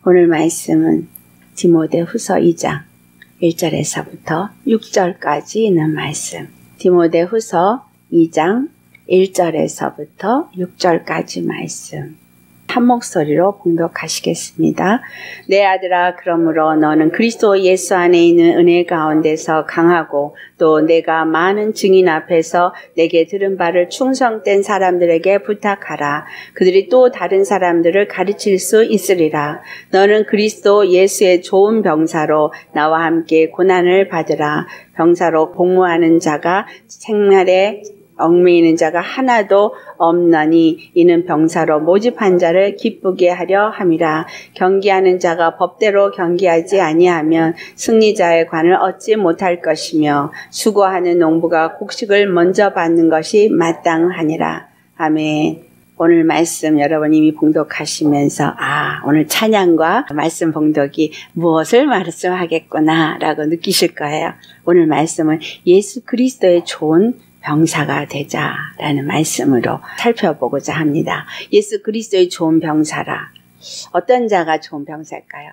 오늘 말씀은 디모데후서 2장 1절에서부터 6절까지 있는 말씀. 디모데후서 2장 1절에서부터 6절까지 말씀. 한 목소리로 봉독하시겠습니다. 내 아들아, 그러므로 너는 그리스도 예수 안에 있는 은혜 가운데서 강하고 또 내가 많은 증인 앞에서 내게 들은 바를 충성된 사람들에게 부탁하라. 그들이 또 다른 사람들을 가르칠 수 있으리라. 너는 그리스도 예수의 좋은 병사로 나와 함께 고난을 받으라. 병사로 복무하는 자가 생활에 얽매이는 자가 하나도 없나니 이는 병사로 모집한 자를 기쁘게 하려 함이라. 경기하는 자가 법대로 경기하지 아니하면 승리자의 관을 얻지 못할 것이며 수고하는 농부가 곡식을 먼저 받는 것이 마땅하니라. 아멘. 오늘 말씀 여러분 이미 봉독하시면서 오늘 찬양과 말씀 봉독이 무엇을 말씀하겠구나 라고 느끼실 거예요. 오늘 말씀은 예수 그리스도의 좋은 병사가 되자라는 말씀으로 살펴보고자 합니다. 예수 그리스도의 좋은 병사라. 어떤 자가 좋은 병사일까요?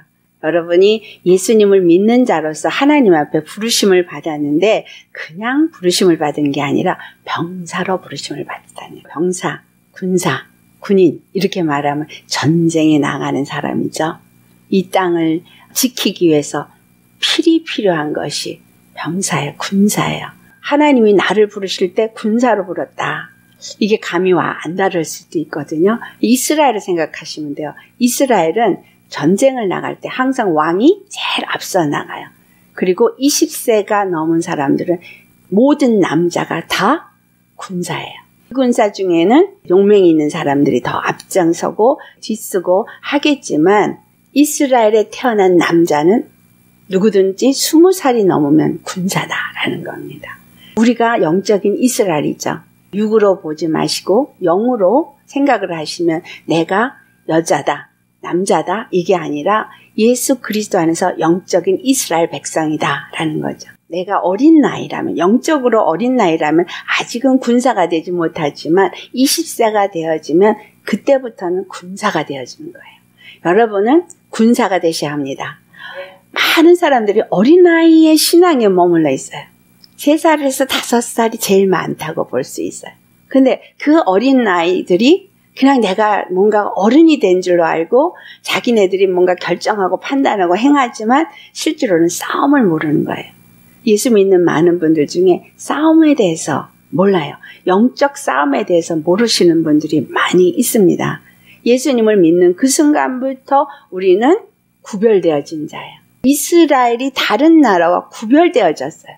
여러분이 예수님을 믿는 자로서 하나님 앞에 부르심을 받았는데 그냥 부르심을 받은 게 아니라 병사로 부르심을 받았다는 거예요. 병사, 군사, 군인 이렇게 말하면 전쟁에 나가는 사람이죠. 이 땅을 지키기 위해서 필히 필요한 것이 병사예요. 군사예요. 하나님이 나를 부르실 때 군사로 불렀다. 이게 감이 안 다를 수도 있거든요. 이스라엘을 생각하시면 돼요. 이스라엘은 전쟁을 나갈 때 항상 왕이 제일 앞서 나가요. 그리고 20세가 넘은 사람들은 모든 남자가 다 군사예요. 군사 중에는 용맹이 있는 사람들이 더 앞장서고 뒤쓰고 하겠지만 이스라엘에 태어난 남자는 누구든지 20살이 넘으면 군사다라는 겁니다. 우리가 영적인 이스라엘이죠. 육으로 보지 마시고 영으로 생각을 하시면 내가 여자다, 남자다 이게 아니라 예수 그리스도 안에서 영적인 이스라엘 백성이다 라는 거죠. 내가 어린 나이라면, 영적으로 어린 나이라면 아직은 군사가 되지 못하지만 20세가 되어지면 그때부터는 군사가 되어지는 거예요. 여러분은 군사가 되셔야 합니다. 많은 사람들이 어린 나이에 신앙에 머물러 있어요. 3살에서 5살이 제일 많다고 볼 수 있어요. 근데 그 어린 나이들이 그냥 내가 뭔가 어른이 된 줄로 알고 자기네들이 뭔가 결정하고 판단하고 행하지만 실제로는 싸움을 모르는 거예요. 예수 믿는 많은 분들 중에 싸움에 대해서 몰라요. 영적 싸움에 대해서 모르시는 분들이 많이 있습니다. 예수님을 믿는 그 순간부터 우리는 구별되어진 자예요. 이스라엘이 다른 나라와 구별되어졌어요.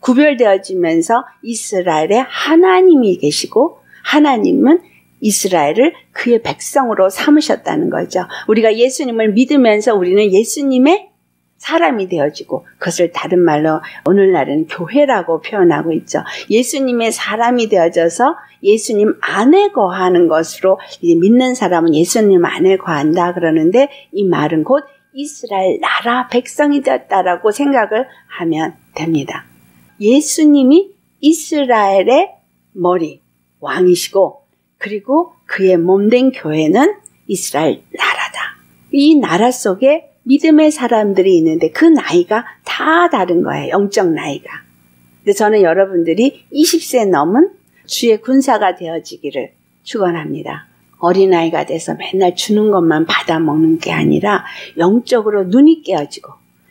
구별되어지면서 이스라엘에 하나님이 계시고 하나님은 이스라엘을 그의 백성으로 삼으셨다는 거죠. 우리가 예수님을 믿으면서 우리는 예수님의 사람이 되어지고 그것을 다른 말로 오늘날은 교회라고 표현하고 있죠. 예수님의 사람이 되어져서 예수님 안에 거하는 것으로 이제 믿는 사람은 예수님 안에 거한다 그러는데 이 말은 곧 이스라엘 나라 백성이 되었다라고 생각을 하면 됩니다. 예수님이 이스라엘의 머리, 왕이시고 그리고 그의 몸된 교회는 이스라엘 나라다. 이 나라 속에 믿음의 사람들이 있는데 그 나이가 다 다른 거예요. 영적 나이가. 근데 저는 여러분들이 20세 넘은 주의 군사가 되어지기를 축원합니다. 어린아이가 돼서 맨날 주는 것만 받아먹는 게 아니라 영적으로 눈이 깨어지고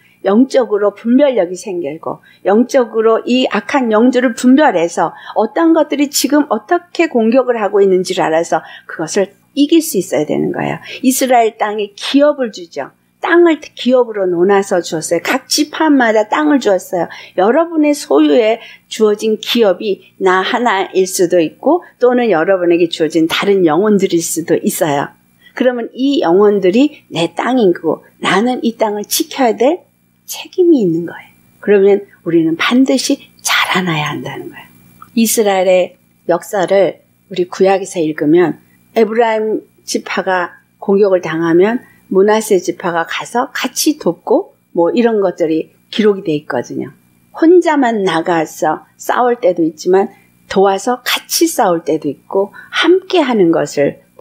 영적으로 분별력이 생기고 영적으로 이 악한 영들을 분별해서 어떤 것들이 지금 어떻게 공격을 하고 있는지를 알아서 그것을 이길 수 있어야 되는 거예요. 이스라엘 땅에 기업을 주죠. 땅을 기업으로 나눠서 주었어요. 각 지파마다 땅을 주었어요. 여러분의 소유에 주어진 기업이 나 하나일 수도 있고 또는 여러분에게 주어진 다른 영혼들일 수도 있어요. 그러면 이 영혼들이 내 땅인 거고 나는 이 땅을 지켜야 될 책임이 있는 거예요. 그러면 우리는 반드시 자라나야 한다는 거예요. 이스라엘의 역사를 우리 구약에서 읽으면 에브라임 지파가 공격을 당하면 므낫세 지파가 가서 같이 돕고 뭐 이런 것들이 기록이 돼 있거든요. 혼자만 나가서 싸울 때도 있지만 도와서 같이 싸울 때도 있고 함께 하는 것을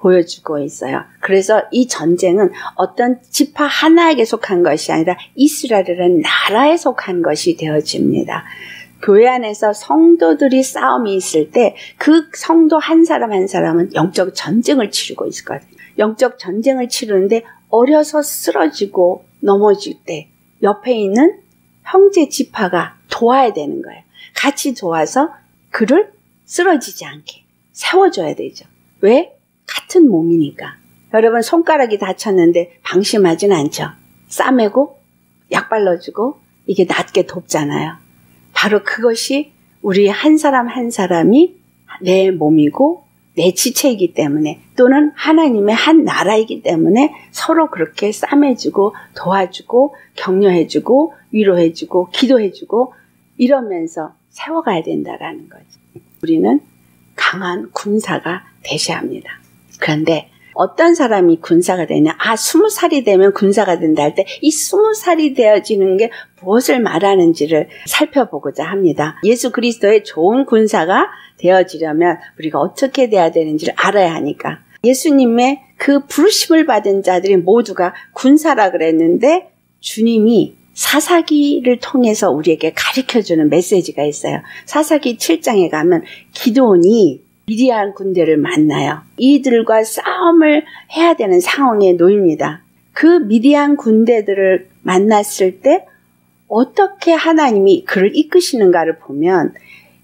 보여주고 있어요. 그래서 이 전쟁은 어떤 지파 하나에게 속한 것이 아니라 이스라엘이라는 나라에 속한 것이 되어집니다. 교회 안에서 성도들이 싸움이 있을 때 그 성도 한 사람 한 사람은 영적 전쟁을 치르고 있거든요. 영적 전쟁을 치르는데 어려서 쓰러지고 넘어질 때 옆에 있는 형제 지파가 도와야 되는 거예요. 같이 도와서 그를 쓰러지지 않게 세워줘야 되죠. 왜? 같은 몸이니까. 여러분 손가락이 다쳤는데 방심하진 않죠. 싸매고 약 발라주고 이게 낫게 돕잖아요. 바로 그것이 우리 한 사람 한 사람이 내 몸이고 내 지체이기 때문에 또는 하나님의 한 나라이기 때문에 서로 그렇게 싸매주고 도와주고 격려해주고 위로해주고 기도해주고 이러면서 세워가야 된다라는 거죠. 우리는 강한 군사가 되셔야 합니다. 그런데 어떤 사람이 군사가 되냐? 20살이 되면 군사가 된다 할 때 이 20살이 되어지는 게 무엇을 말하는지를 살펴보고자 합니다. 예수 그리스도의 좋은 군사가 되어지려면 우리가 어떻게 돼야 되는지를 알아야 하니까. 예수님의 그 부르심을 받은 자들이 모두가 군사라 그랬는데 주님이 사사기를 통해서 우리에게 가르쳐주는 메시지가 있어요. 사사기 7장에 가면 기드온이 미디안 군대를 만나요. 이들과 싸움을 해야 되는 상황에 놓입니다. 그 미디안 군대들을 만났을 때 어떻게 하나님이 그를 이끄시는가를 보면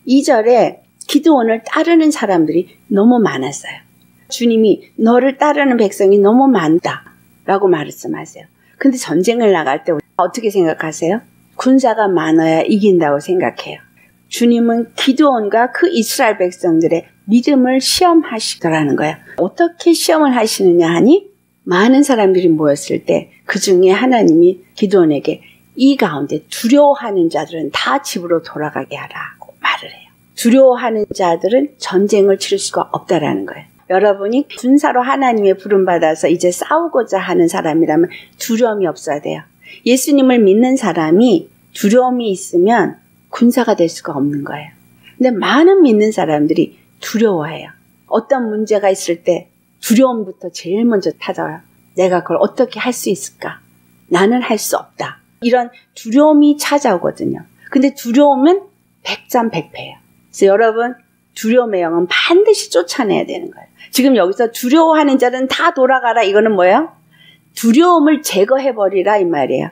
2절에 기드온을 따르는 사람들이 너무 많았어요. 주님이 너를 따르는 백성이 너무 많다 라고 말씀하세요. 근데 전쟁을 나갈 때 어떻게 생각하세요? 군사가 많아야 이긴다고 생각해요. 주님은 기드온과 그 이스라엘 백성들의 믿음을 시험하시더라는 거예요. 어떻게 시험을 하시느냐 하니 많은 사람들이 모였을 때 그 중에 하나님이 기드온에게 이 가운데 두려워하는 자들은 다 집으로 돌아가게 하라고 말을 해요. 두려워하는 자들은 전쟁을 치를 수가 없다라는 거예요. 여러분이 군사로 하나님의 부름받아서 이제 싸우고자 하는 사람이라면 두려움이 없어야 돼요. 예수님을 믿는 사람이 두려움이 있으면 군사가 될 수가 없는 거예요. 근데 많은 믿는 사람들이 두려워해요. 어떤 문제가 있을 때 두려움부터 제일 먼저 찾아와요. 내가 그걸 어떻게 할 수 있을까? 나는 할 수 없다. 이런 두려움이 찾아오거든요. 근데 두려움은 백전백패예요. 그래서 여러분 두려움의 영은 반드시 쫓아내야 되는 거예요. 지금 여기서 두려워하는 자는 다 돌아가라. 이거는 뭐예요? 두려움을 제거해버리라 이 말이에요.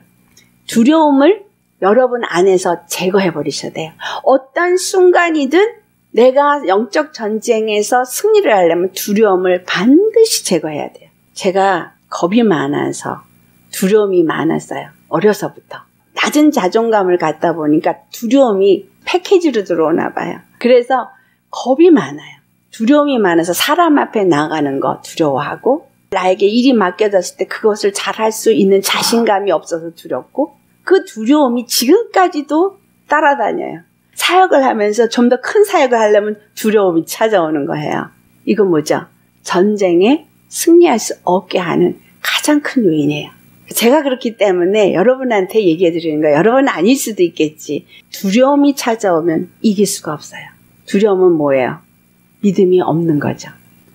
두려움을 여러분 안에서 제거해버리셔야 돼요. 어떤 순간이든 내가 영적 전쟁에서 승리를 하려면 두려움을 반드시 제거해야 돼요. 제가 겁이 많아서 두려움이 많았어요. 어려서부터. 낮은 자존감을 갖다 보니까 두려움이 패키지로 들어오나 봐요. 그래서 겁이 많아요. 두려움이 많아서 사람 앞에 나가는 거 두려워하고 나에게 일이 맡겨졌을 때 그것을 잘할 수 있는 자신감이 없어서 두렵고 그 두려움이 지금까지도 따라다녀요. 사역을 하면서 좀 더 큰 사역을 하려면 두려움이 찾아오는 거예요. 이건 뭐죠? 전쟁에 승리할 수 없게 하는 가장 큰 요인이에요. 제가 그렇기 때문에 여러분한테 얘기해 드리는 거예요. 여러분은 아닐 수도 있겠지. 두려움이 찾아오면 이길 수가 없어요. 두려움은 뭐예요? 믿음이 없는 거죠.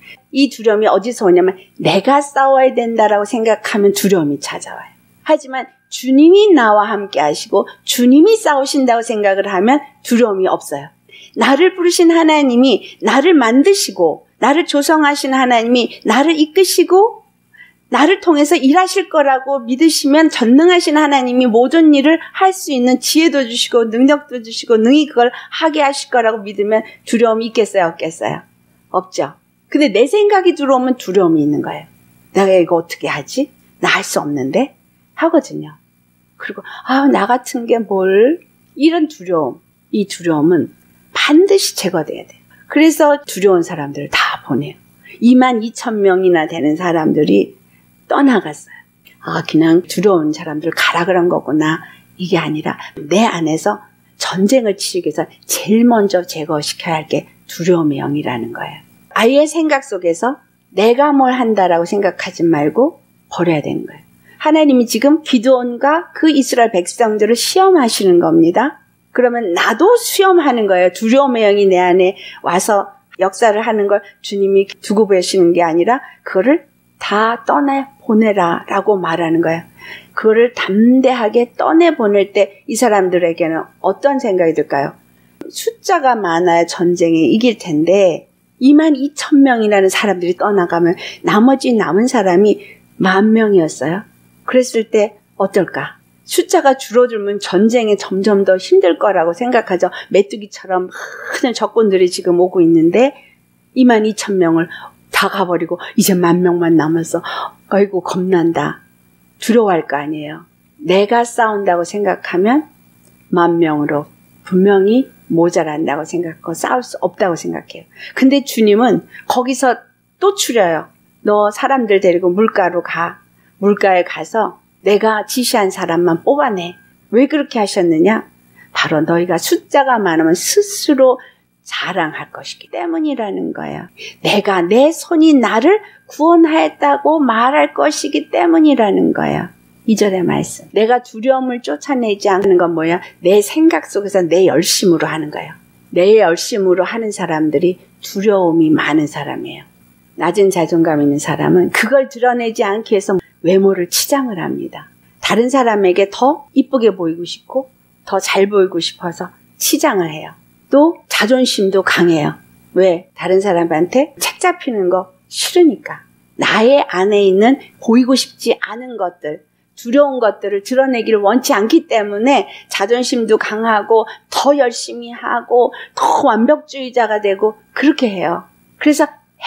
이 두려움이 어디서 오냐면 내가 싸워야 된다라고 생각하면 두려움이 찾아와요. 하지만 주님이 나와 함께 하시고 주님이 싸우신다고 생각을 하면 두려움이 없어요. 나를 부르신 하나님이 나를 만드시고 나를 조성하신 하나님이 나를 이끄시고 나를 통해서 일하실 거라고 믿으시면 전능하신 하나님이 모든 일을 할 수 있는 지혜도 주시고 능력도 주시고 능히 그걸 하게 하실 거라고 믿으면 두려움이 있겠어요? 없겠어요? 없죠. 근데 내 생각이 들어오면 두려움이 있는 거예요. 내가 이거 어떻게 하지? 나 할 수 없는데? 하거든요. 그리고 나 같은 게 뭘? 이런 두려움, 이 두려움은 반드시 제거돼야 돼요. 그래서 두려운 사람들을 다 보내요. 22,000명이나 되는 사람들이 떠나갔어요. 그냥 두려운 사람들을 가라 그런 거구나. 이게 아니라 내 안에서 전쟁을 치르기 위해서 제일 먼저 제거시켜야 할 게 두려움의 영이라는 거예요. 아이의 생각 속에서 내가 뭘 한다라고 생각하지 말고 버려야 되는 거예요. 하나님이 지금 기드온과 그 이스라엘 백성들을 시험하시는 겁니다. 그러면 나도 시험하는 거예요. 두려움의 영이 내 안에 와서 역사를 하는 걸 주님이 두고 보시는 게 아니라 그거를 다 떠내보내라 라고 말하는 거예요. 그거를 담대하게 떠내보낼 때 이 사람들에게는 어떤 생각이 들까요? 숫자가 많아야 전쟁에 이길 텐데 22,000명이라는 사람들이 떠나가면 나머지 남은 사람이 10,000명이었어요. 그랬을 때 어떨까? 숫자가 줄어들면 전쟁에 점점 더 힘들 거라고 생각하죠. 메뚜기처럼 많은 적군들이 지금 오고 있는데 22,000명을 다 가버리고 이제 10,000명만 남았어. 아이고 겁난다. 두려워할 거 아니에요. 내가 싸운다고 생각하면 10,000명으로 분명히 모자란다고 생각하고 싸울 수 없다고 생각해요. 근데 주님은 거기서 또 추려요. 너 사람들 데리고 물가로 가. 물가에 가서 내가 지시한 사람만 뽑아내. 왜 그렇게 하셨느냐? 바로 너희가 숫자가 많으면 스스로 자랑할 것이기 때문이라는 거예요. 내가 내 손이 나를 구원하였다고 말할 것이기 때문이라는 거예요. 2절의 말씀. 내가 두려움을 쫓아내지 않는 건 뭐야? 내 생각 속에서 내 열심으로 하는 거예요. 내 열심으로 하는 사람들이 두려움이 많은 사람이에요. 낮은 자존감 있는 사람은 그걸 드러내지 않기 위해서 외모를 치장을 합니다. 다른 사람에게 더 이쁘게 보이고 싶고 더 잘 보이고 싶어서 치장을 해요. 또 자존심도 강해요. 왜? 다른 사람한테 책 잡히는 거 싫으니까. 나의 안에 있는 보이고 싶지 않은 것들, 두려운 것들을 드러내기를 원치 않기 때문에 자존심도 강하고 더 열심히 하고 더 완벽주의자가 되고 그렇게 해요. 그래서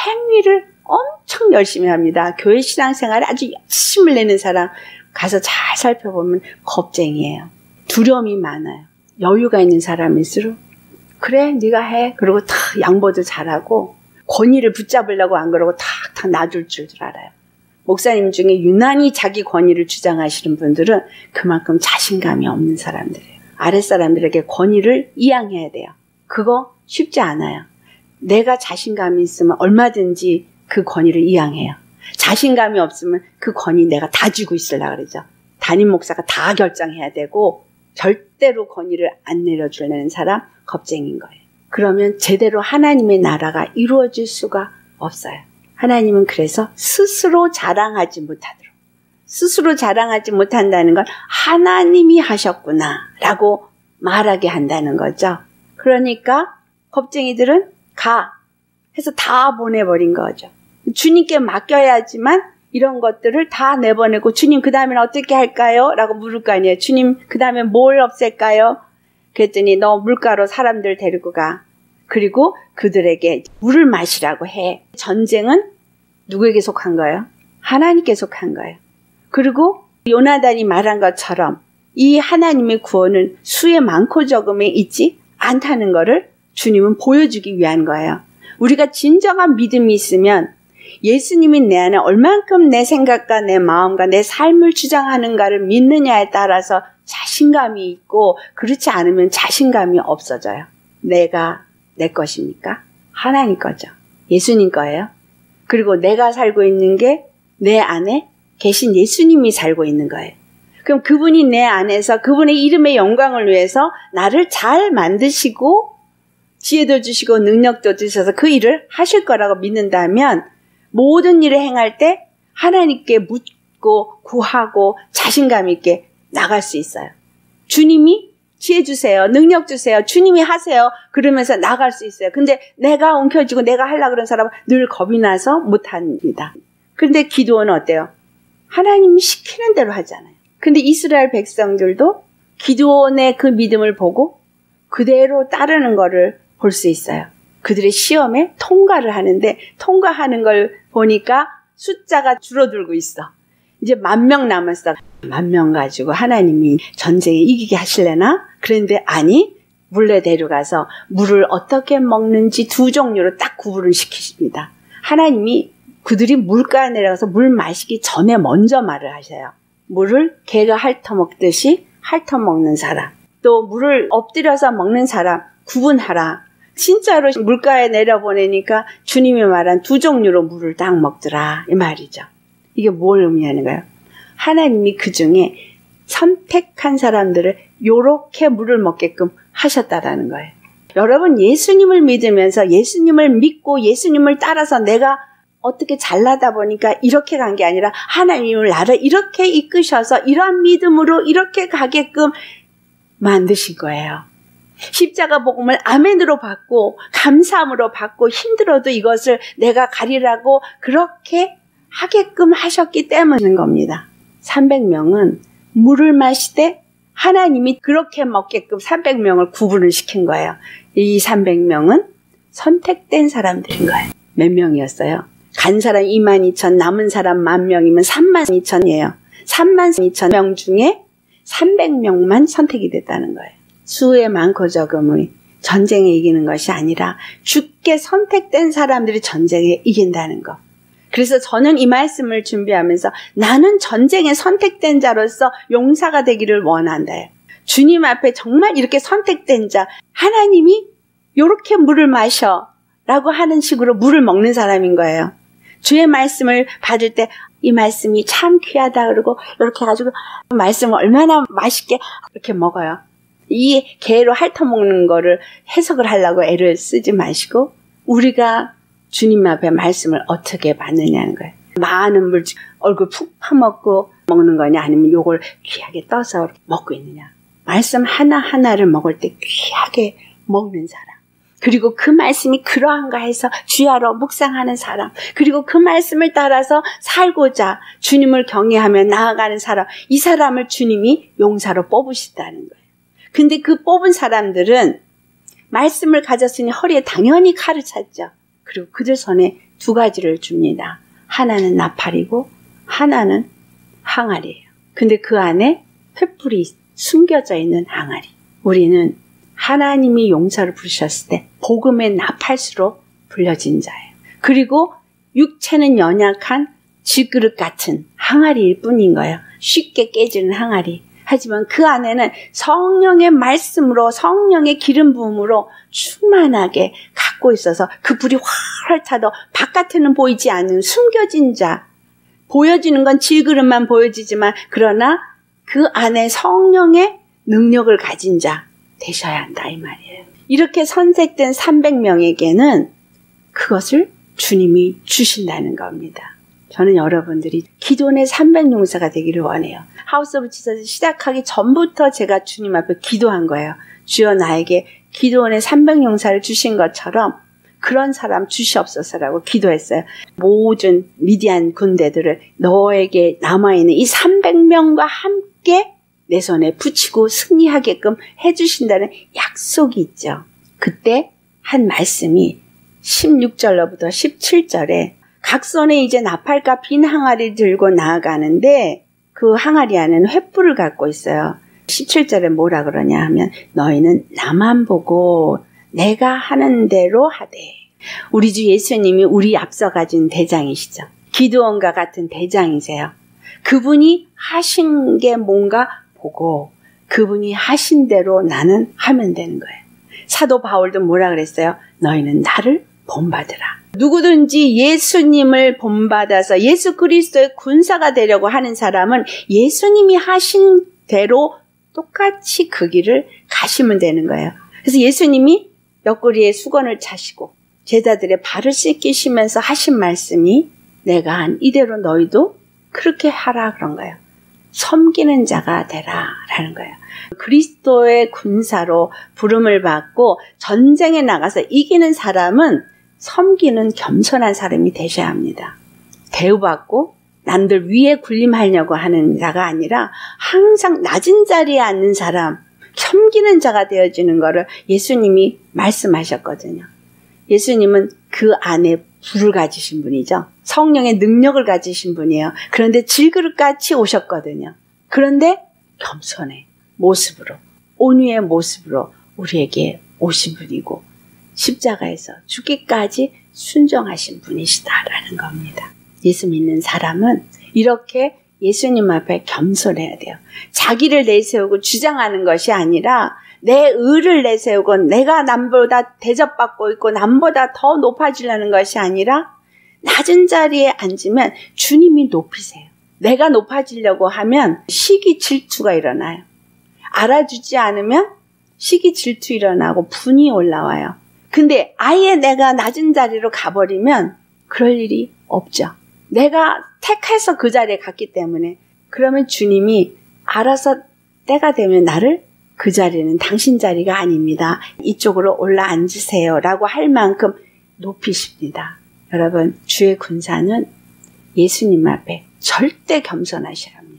행위를 엄청 열심히 합니다. 교회 신앙생활에 아주 열심을 내는 사람 가서 잘 살펴보면 겁쟁이에요. 두려움이 많아요. 여유가 있는 사람일수록 그래 네가 해. 그리고 다 양보도 잘하고 권위를 붙잡으려고 안 그러고 탁탁 놔줄 줄 알아요. 목사님 중에 유난히 자기 권위를 주장하시는 분들은 그만큼 자신감이 없는 사람들이에요. 아랫사람들에게 권위를 이양해야 돼요. 그거 쉽지 않아요. 내가 자신감이 있으면 얼마든지 그 권위를 이양해요. 자신감이 없으면 그 권위 내가 다 쥐고 있으려고 그러죠. 담임 목사가 다 결정해야 되고 절대로 권위를 안 내려주려는 사람 겁쟁인 거예요. 그러면 제대로 하나님의 나라가 이루어질 수가 없어요. 하나님은 그래서 스스로 자랑하지 못하도록, 스스로 자랑하지 못한다는 건 하나님이 하셨구나 라고 말하게 한다는 거죠. 그러니까 겁쟁이들은 가 해서 다 보내버린 거죠. 주님께 맡겨야지만 이런 것들을 다 내보내고 주님 그 다음에는 어떻게 할까요? 라고 물을 거 아니에요. 주님 그 다음에 뭘 없앨까요? 그랬더니 너 물가로 사람들 데리고 가. 그리고 그들에게 물을 마시라고 해. 전쟁은 누구에게 속한 거예요? 하나님께 속한 거예요. 그리고 요나단이 말한 것처럼 이 하나님의 구원은 수에 많고 적음에 있지 않다는 것을 주님은 보여주기 위한 거예요. 우리가 진정한 믿음이 있으면 예수님이 내 안에 얼만큼 내 생각과 내 마음과 내 삶을 주장하는가를 믿느냐에 따라서 자신감이 있고 그렇지 않으면 자신감이 없어져요. 내가 내 것입니까? 하나님 거죠. 예수님 거예요. 그리고 내가 살고 있는 게 내 안에 계신 예수님이 살고 있는 거예요. 그럼 그분이 내 안에서 그분의 이름의 영광을 위해서 나를 잘 만드시고 지혜도 주시고 능력도 주셔서 그 일을 하실 거라고 믿는다면 모든 일을 행할 때 하나님께 묻고 구하고 자신감 있게 나갈 수 있어요. 주님이 지혜 주세요. 능력 주세요. 주님이 하세요. 그러면서 나갈 수 있어요. 근데 내가 엉켜지고 내가 하려고 그런 사람은 늘 겁이 나서 못합니다. 그런데 기도는 어때요? 하나님이 시키는 대로 하잖아요. 근데 이스라엘 백성들도 기도원의 그 믿음을 보고 그대로 따르는 거를 볼 수 있어요. 그들의 시험에 통과를 하는데 통과하는 걸 보니까 숫자가 줄어들고 있어. 이제 10,000명 남았어. 10,000명 가지고 하나님이 전쟁에 이기게 하실래나? 그런데 아니, 물에 데려가서 물을 어떻게 먹는지 2 종류로 딱 구분을 시키십니다. 하나님이 그들이 물가에 내려가서 물 마시기 전에 먼저 말을 하셔요. 물을 개가 핥아먹듯이 핥아먹는 사람, 또 물을 엎드려서 먹는 사람 구분하라. 진짜로 물가에 내려보내니까 주님이 말한 2 종류로 물을 딱 먹더라 이 말이죠. 이게 뭘 의미하는 거예요? 하나님이 그 중에 선택한 사람들을 요렇게 물을 먹게끔 하셨다라는 거예요. 여러분 예수님을 믿으면서 예수님을 믿고 예수님을 따라서 내가 어떻게 잘나다 보니까 이렇게 간 게 아니라 하나님을 나를 이렇게 이끄셔서 이러한 믿음으로 이렇게 가게끔 만드신 거예요. 십자가 복음을 아멘으로 받고 감사함으로 받고 힘들어도 이것을 내가 가리라고 그렇게 하게끔 하셨기 때문인 겁니다. 300명은 물을 마시되 하나님이 그렇게 먹게끔 300명을 구분을 시킨 거예요. 이 300명은 선택된 사람들인 거예요. 몇 명이었어요? 간 사람 22,000, 남은 사람 10,000명이면 32,000이에요. 32,000명 중에 300명만 선택이 됐다는 거예요. 수의 많고 적음이 전쟁에 이기는 것이 아니라 주께 선택된 사람들이 전쟁에 이긴다는 것. 그래서 저는 이 말씀을 준비하면서 나는 전쟁에 선택된 자로서 용사가 되기를 원한다. 주님 앞에 정말 이렇게 선택된 자, 하나님이 이렇게 물을 마셔 라고 하는 식으로 물을 먹는 사람인 거예요. 주의 말씀을 받을 때 이 말씀이 참 귀하다 그러고 이렇게 해가지고 말씀을 얼마나 맛있게 이렇게 먹어요. 이 개로 핥아먹는 거를 해석을 하려고 애를 쓰지 마시고 우리가 주님 앞에 말씀을 어떻게 받느냐는 거예요. 많은 물 얼굴 푹 파먹고 먹는 거냐 아니면 요걸 귀하게 떠서 먹고 있느냐. 말씀 하나하나를 먹을 때 귀하게 먹는 사람. 그리고 그 말씀이 그러한가 해서 주야로 묵상하는 사람. 그리고 그 말씀을 따라서 살고자 주님을 경외하며 나아가는 사람. 이 사람을 주님이 용사로 뽑으시다는 거예요. 근데 그 뽑은 사람들은 말씀을 가졌으니 허리에 당연히 칼을 찼죠. 그리고 그들 손에 두 가지를 줍니다. 하나는 나팔이고 하나는 항아리예요. 근데 그 안에 횃불이 숨겨져 있는 항아리. 우리는 하나님이 용사를 부르셨을 때 복음의 나팔수로 불려진 자예요. 그리고 육체는 연약한 질그릇 같은 항아리일 뿐인 거예요. 쉽게 깨지는 항아리. 하지만 그 안에는 성령의 말씀으로 성령의 기름 부음으로 충만하게 갖고 있어서 그 불이 활활 타도 바깥에는 보이지 않는 숨겨진 자. 보여지는 건 질그릇만 보여지지만 그러나 그 안에 성령의 능력을 가진 자 되셔야 한다 이 말이에요. 이렇게 선택된 300명에게는 그것을 주님이 주신다는 겁니다. 저는 여러분들이 기도원의 300용사가 되기를 원해요. 하우스 오브 지서스 시작하기 전부터 제가 주님 앞에 기도한 거예요. 주여 나에게 기도원의 300용사를 주신 것처럼 그런 사람 주시옵소서라고 기도했어요. 모든 미디안 군대들을 너에게 남아있는 이 300명과 함께 내 손에 붙이고 승리하게끔 해주신다는 약속이 있죠. 그때 한 말씀이 16절로부터 17절에 각 손에 이제 나팔과 빈 항아리를 들고 나아가는데 그 항아리 안에는 횃불을 갖고 있어요. 17절에 뭐라 그러냐 하면 너희는 나만 보고 내가 하는 대로 하되. 우리 주 예수님이 우리 앞서 가진 대장이시죠. 기드온과 같은 대장이세요. 그분이 하신 게 뭔가 보고 그분이 하신 대로 나는 하면 되는 거예요. 사도 바울도 뭐라 그랬어요? 너희는 나를 본받으라. 누구든지 예수님을 본받아서 예수 그리스도의 군사가 되려고 하는 사람은 예수님이 하신 대로 똑같이 그 길을 가시면 되는 거예요. 그래서 예수님이 옆구리에 수건을 차시고 제자들의 발을 씻기시면서 하신 말씀이 내가 한 이대로 너희도 그렇게 하라 그런 거예요. 섬기는 자가 되라 라는 거예요. 그리스도의 군사로 부름을 받고 전쟁에 나가서 이기는 사람은 섬기는 겸손한 사람이 되셔야 합니다. 대우받고 남들 위에 군림하려고 하는 자가 아니라 항상 낮은 자리에 앉는 사람, 섬기는 자가 되어지는 것을 예수님이 말씀하셨거든요. 예수님은 그 안에 불을 가지신 분이죠. 성령의 능력을 가지신 분이에요. 그런데 질그릇같이 오셨거든요. 그런데 겸손의 모습으로, 온유의 모습으로 우리에게 오신 분이고 십자가에서 죽기까지 순종하신 분이시다라는 겁니다. 예수 믿는 사람은 이렇게 예수님 앞에 겸손해야 돼요. 자기를 내세우고 주장하는 것이 아니라 내 의를 내세우고 내가 남보다 대접받고 있고 남보다 더 높아지려는 것이 아니라 낮은 자리에 앉으면 주님이 높이세요. 내가 높아지려고 하면 시기 질투가 일어나요. 알아주지 않으면 시기 질투 일어나고 분이 올라와요. 근데 아예 내가 낮은 자리로 가버리면 그럴 일이 없죠. 내가 택해서 그 자리에 갔기 때문에 그러면 주님이 알아서 때가 되면 나를 그 자리는 당신 자리가 아닙니다. 이쪽으로 올라앉으세요 라고 할 만큼 높이십니다. 여러분, 주의 군사는 예수님 앞에 절대 겸손하셔야 합니다.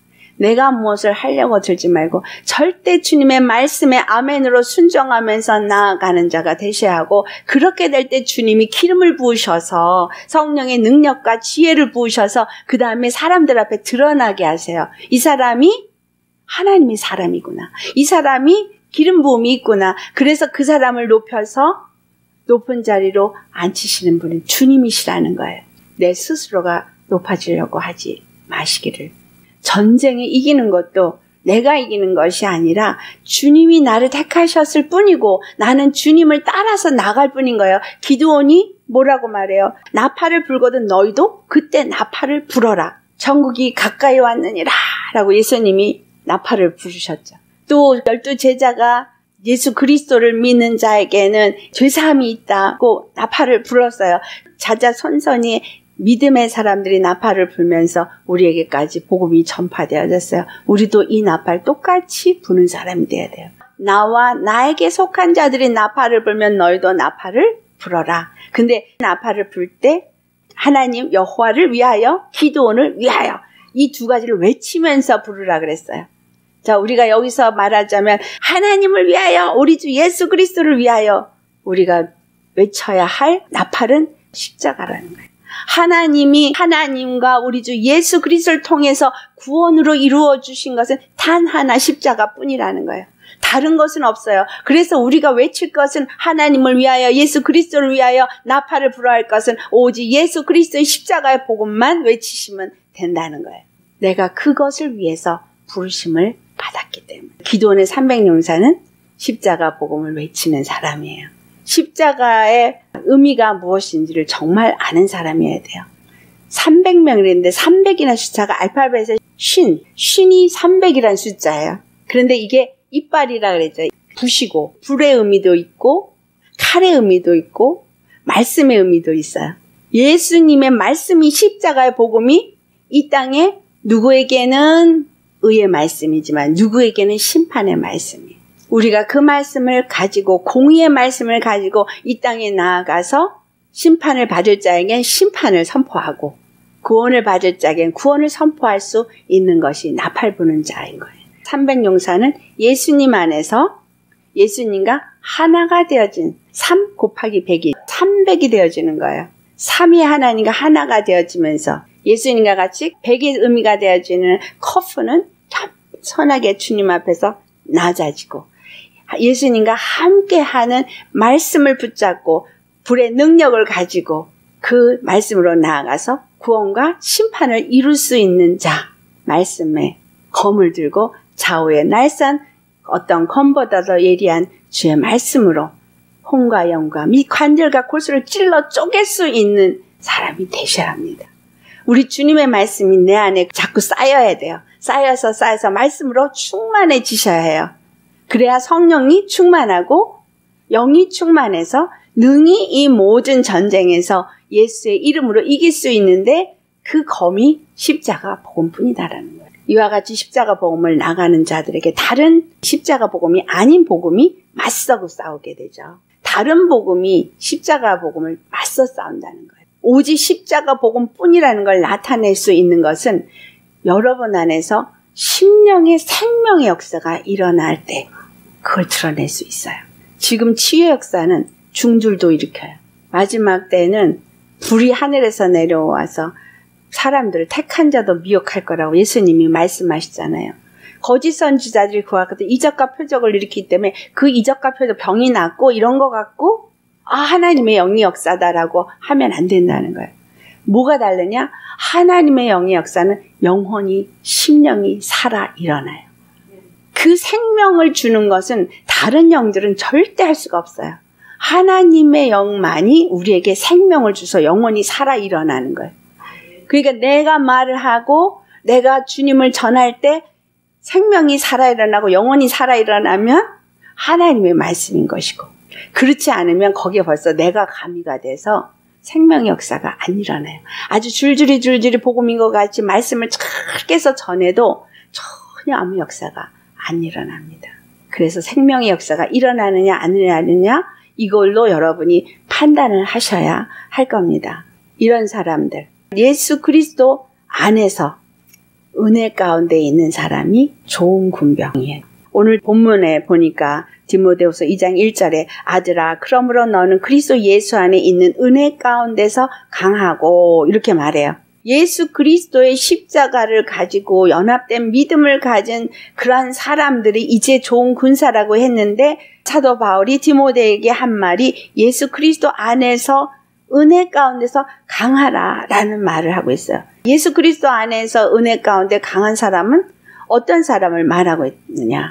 내가 무엇을 하려고 들지 말고 절대 주님의 말씀에 아멘으로 순종하면서 나아가는 자가 되셔야 하고, 그렇게 될 때 주님이 기름을 부으셔서 성령의 능력과 지혜를 부으셔서 그 다음에 사람들 앞에 드러나게 하세요. 이 사람이 하나님의 사람이구나. 이 사람이 기름 부음이 있구나. 그래서 그 사람을 높여서 높은 자리로 앉히시는 분은 주님이시라는 거예요. 내 스스로가 높아지려고 하지 마시기를. 전쟁에 이기는 것도 내가 이기는 것이 아니라 주님이 나를 택하셨을 뿐이고 나는 주님을 따라서 나갈 뿐인 거예요. 기드온이 뭐라고 말해요? 나팔을 불거든 너희도 그때 나팔을 불어라. 천국이 가까이 왔느니라 라고 예수님이 나팔을 부르셨죠. 또 12 제자가 예수 그리스도를 믿는 자에게는 죄사함이 있다고 나팔을 불었어요. 자자손손이 믿음의 사람들이 나팔을 불면서 우리에게까지 복음이 전파되어졌어요. 우리도 이 나팔 똑같이 부는 사람이 되어야 돼요. 나와 나에게 속한 자들이 나팔을 불면 너희도 나팔을 불어라. 근데 나팔을 불 때 하나님 여호와를 위하여, 기드온을 위하여 이 두 가지를 외치면서 부르라 그랬어요. 자, 우리가 여기서 말하자면 하나님을 위하여, 우리 주 예수 그리스도를 위하여 우리가 외쳐야 할 나팔은 십자가라는 거예요. 하나님이 하나님과 우리 주 예수 그리스도를 통해서 구원으로 이루어 주신 것은 단 하나 십자가뿐이라는 거예요. 다른 것은 없어요. 그래서 우리가 외칠 것은 하나님을 위하여, 예수 그리스도를 위하여 나팔을 불어야 할 것은 오직 예수 그리스도의 십자가의 복음만 외치시면 된다는 거예요. 내가 그것을 위해서 부르심을 받았기 때문에. 기드온의 300용사는 십자가 복음을 외치는 사람이에요. 십자가의 의미가 무엇인지를 정말 아는 사람이어야 돼요. 300명이랬는데 300이라는 숫자가 알파벳의 신이 300이라는 숫자예요. 그런데 이게 이빨이라 그랬죠. 붓이고 불의 의미도 있고 칼의 의미도 있고 말씀의 의미도 있어요. 예수님의 말씀이, 십자가의 복음이 이 땅에 누구에게는 의의 말씀이지만 누구에게는 심판의 말씀이에요. 우리가 그 말씀을 가지고, 공의의 말씀을 가지고 이 땅에 나아가서 심판을 받을 자에겐 심판을 선포하고 구원을 받을 자에겐 구원을 선포할 수 있는 것이 나팔 부는 자인 거예요. 300용사는 예수님 안에서 예수님과 하나가 되어진 3 곱하기 100이 300이 되어지는 거예요. 3이 하나님과 하나가 되어지면서 예수님과 같이 100의 의미가 되어지는 커프는 선하게 주님 앞에서 낮아지고, 예수님과 함께하는 말씀을 붙잡고 불의 능력을 가지고 그 말씀으로 나아가서 구원과 심판을 이룰 수 있는 자, 말씀에 검을 들고 좌우의 날선 어떤 검보다도 예리한 주의 말씀으로 혼과 영과 및 관절과 골수를 찔러 쪼갤 수 있는 사람이 되셔야 합니다. 우리 주님의 말씀이 내 안에 자꾸 쌓여야 돼요. 쌓여서 말씀으로 충만해지셔야 해요. 그래야 성령이 충만하고 영이 충만해서 능히 이 모든 전쟁에서 예수의 이름으로 이길 수 있는데, 그 검이 십자가 복음뿐이다라는 거예요. 이와 같이 십자가 복음을 나가는 자들에게 다른 십자가 복음이 아닌 복음이 맞서고 싸우게 되죠. 다른 복음이 십자가 복음을 맞서 싸운다는 거예요. 오직 십자가 복음뿐이라는 걸 나타낼 수 있는 것은 여러분 안에서 심령의 생명의 역사가 일어날 때 그걸 드러낼 수 있어요. 지금 치유의 역사는 중줄도 일으켜요. 마지막 때는 불이 하늘에서 내려와서 사람들을 택한 자도 미혹할 거라고 예수님이 말씀하시잖아요. 거짓 선지자들이 그와 같은 이적과 표적을 일으키기 때문에 그 이적과 표적, 병이 낫고 이런 거 갖고 하나님의 영이 역사다라고 하면 안 된다는 거예요. 뭐가 다르냐? 하나님의 영의 역사는 영혼이, 심령이 살아 일어나요. 그 생명을 주는 것은 다른 영들은 절대 할 수가 없어요. 하나님의 영만이 우리에게 생명을 주서 영혼이 살아 일어나는 거예요. 그러니까 내가 말을 하고 내가 주님을 전할 때 생명이 살아 일어나고 영혼이 살아 일어나면 하나님의 말씀인 것이고, 그렇지 않으면 거기에 벌써 내가 가미가 돼서 생명의 역사가 안 일어나요. 아주 줄줄이 복음인 것 같이 말씀을 잘게서 전해도 전혀 아무 역사가 안 일어납니다. 그래서 생명의 역사가 일어나느냐 안 일어나느냐 이걸로 여러분이 판단을 하셔야 할 겁니다. 이런 사람들, 예수 그리스도 안에서 은혜 가운데 있는 사람이 좋은 군병이에요. 오늘 본문에 보니까 디모데후서 2장 1절에 아들아 그러므로 너는 그리스도 예수 안에 있는 은혜 가운데서 강하고 이렇게 말해요. 예수 그리스도의 십자가를 가지고 연합된 믿음을 가진 그러한 사람들이 이제 좋은 군사라고 했는데 사도 바울이 디모데에게 한 말이 예수 그리스도 안에서 은혜 가운데서 강하라 라는 말을 하고 있어요. 예수 그리스도 안에서 은혜 가운데 강한 사람은 어떤 사람을 말하고 있느냐.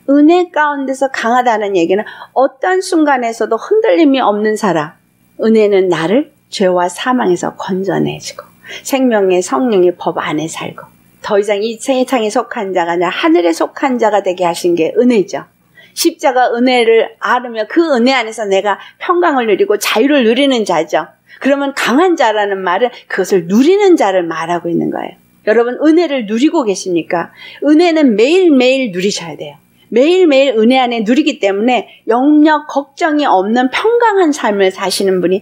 은혜 가운데서 강하다는 얘기는 어떤 순간에서도 흔들림이 없는 사람. 은혜는 나를 죄와 사망에서 건져내주고 생명의 성령의 법 안에 살고 더 이상 이 세상에 속한 자가 아니라 하늘에 속한 자가 되게 하신 게 은혜죠. 십자가 은혜를 알으며 그 은혜 안에서 내가 평강을 누리고 자유를 누리는 자죠. 그러면 강한 자라는 말은 그것을 누리는 자를 말하고 있는 거예요. 여러분 은혜를 누리고 계십니까? 은혜는 매일매일 누리셔야 돼요. 매일매일 은혜 안에 누리기 때문에 영역 걱정이 없는 평강한 삶을 사시는 분이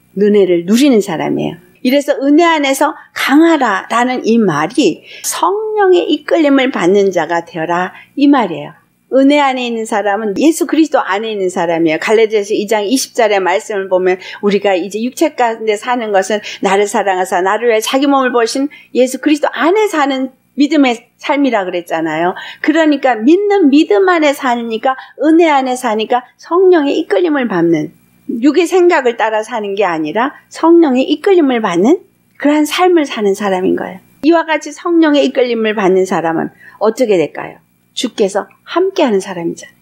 은혜를 누리는 사람이에요. 이래서 은혜 안에서 강하라 라는 이 말이 성령의 이끌림을 받는 자가 되어라 이 말이에요. 은혜 안에 있는 사람은 예수 그리스도 안에 있는 사람이에요. 갈라디아서 2장 20절의 말씀을 보면 우리가 이제 육체 가운데 사는 것은 나를 사랑하사 나를 위해 자기 몸을 버신 예수 그리스도 안에 사는 믿음의 삶이라 그랬잖아요. 그러니까 믿는 믿음 안에 사니까 은혜 안에 사니까 성령의 이끌림을 받는 육의 생각을 따라 사는 게 아니라 성령의 이끌림을 받는 그러한 삶을 사는 사람인 거예요. 이와 같이 성령의 이끌림을 받는 사람은 어떻게 될까요? 주께서 함께하는 사람이잖아요.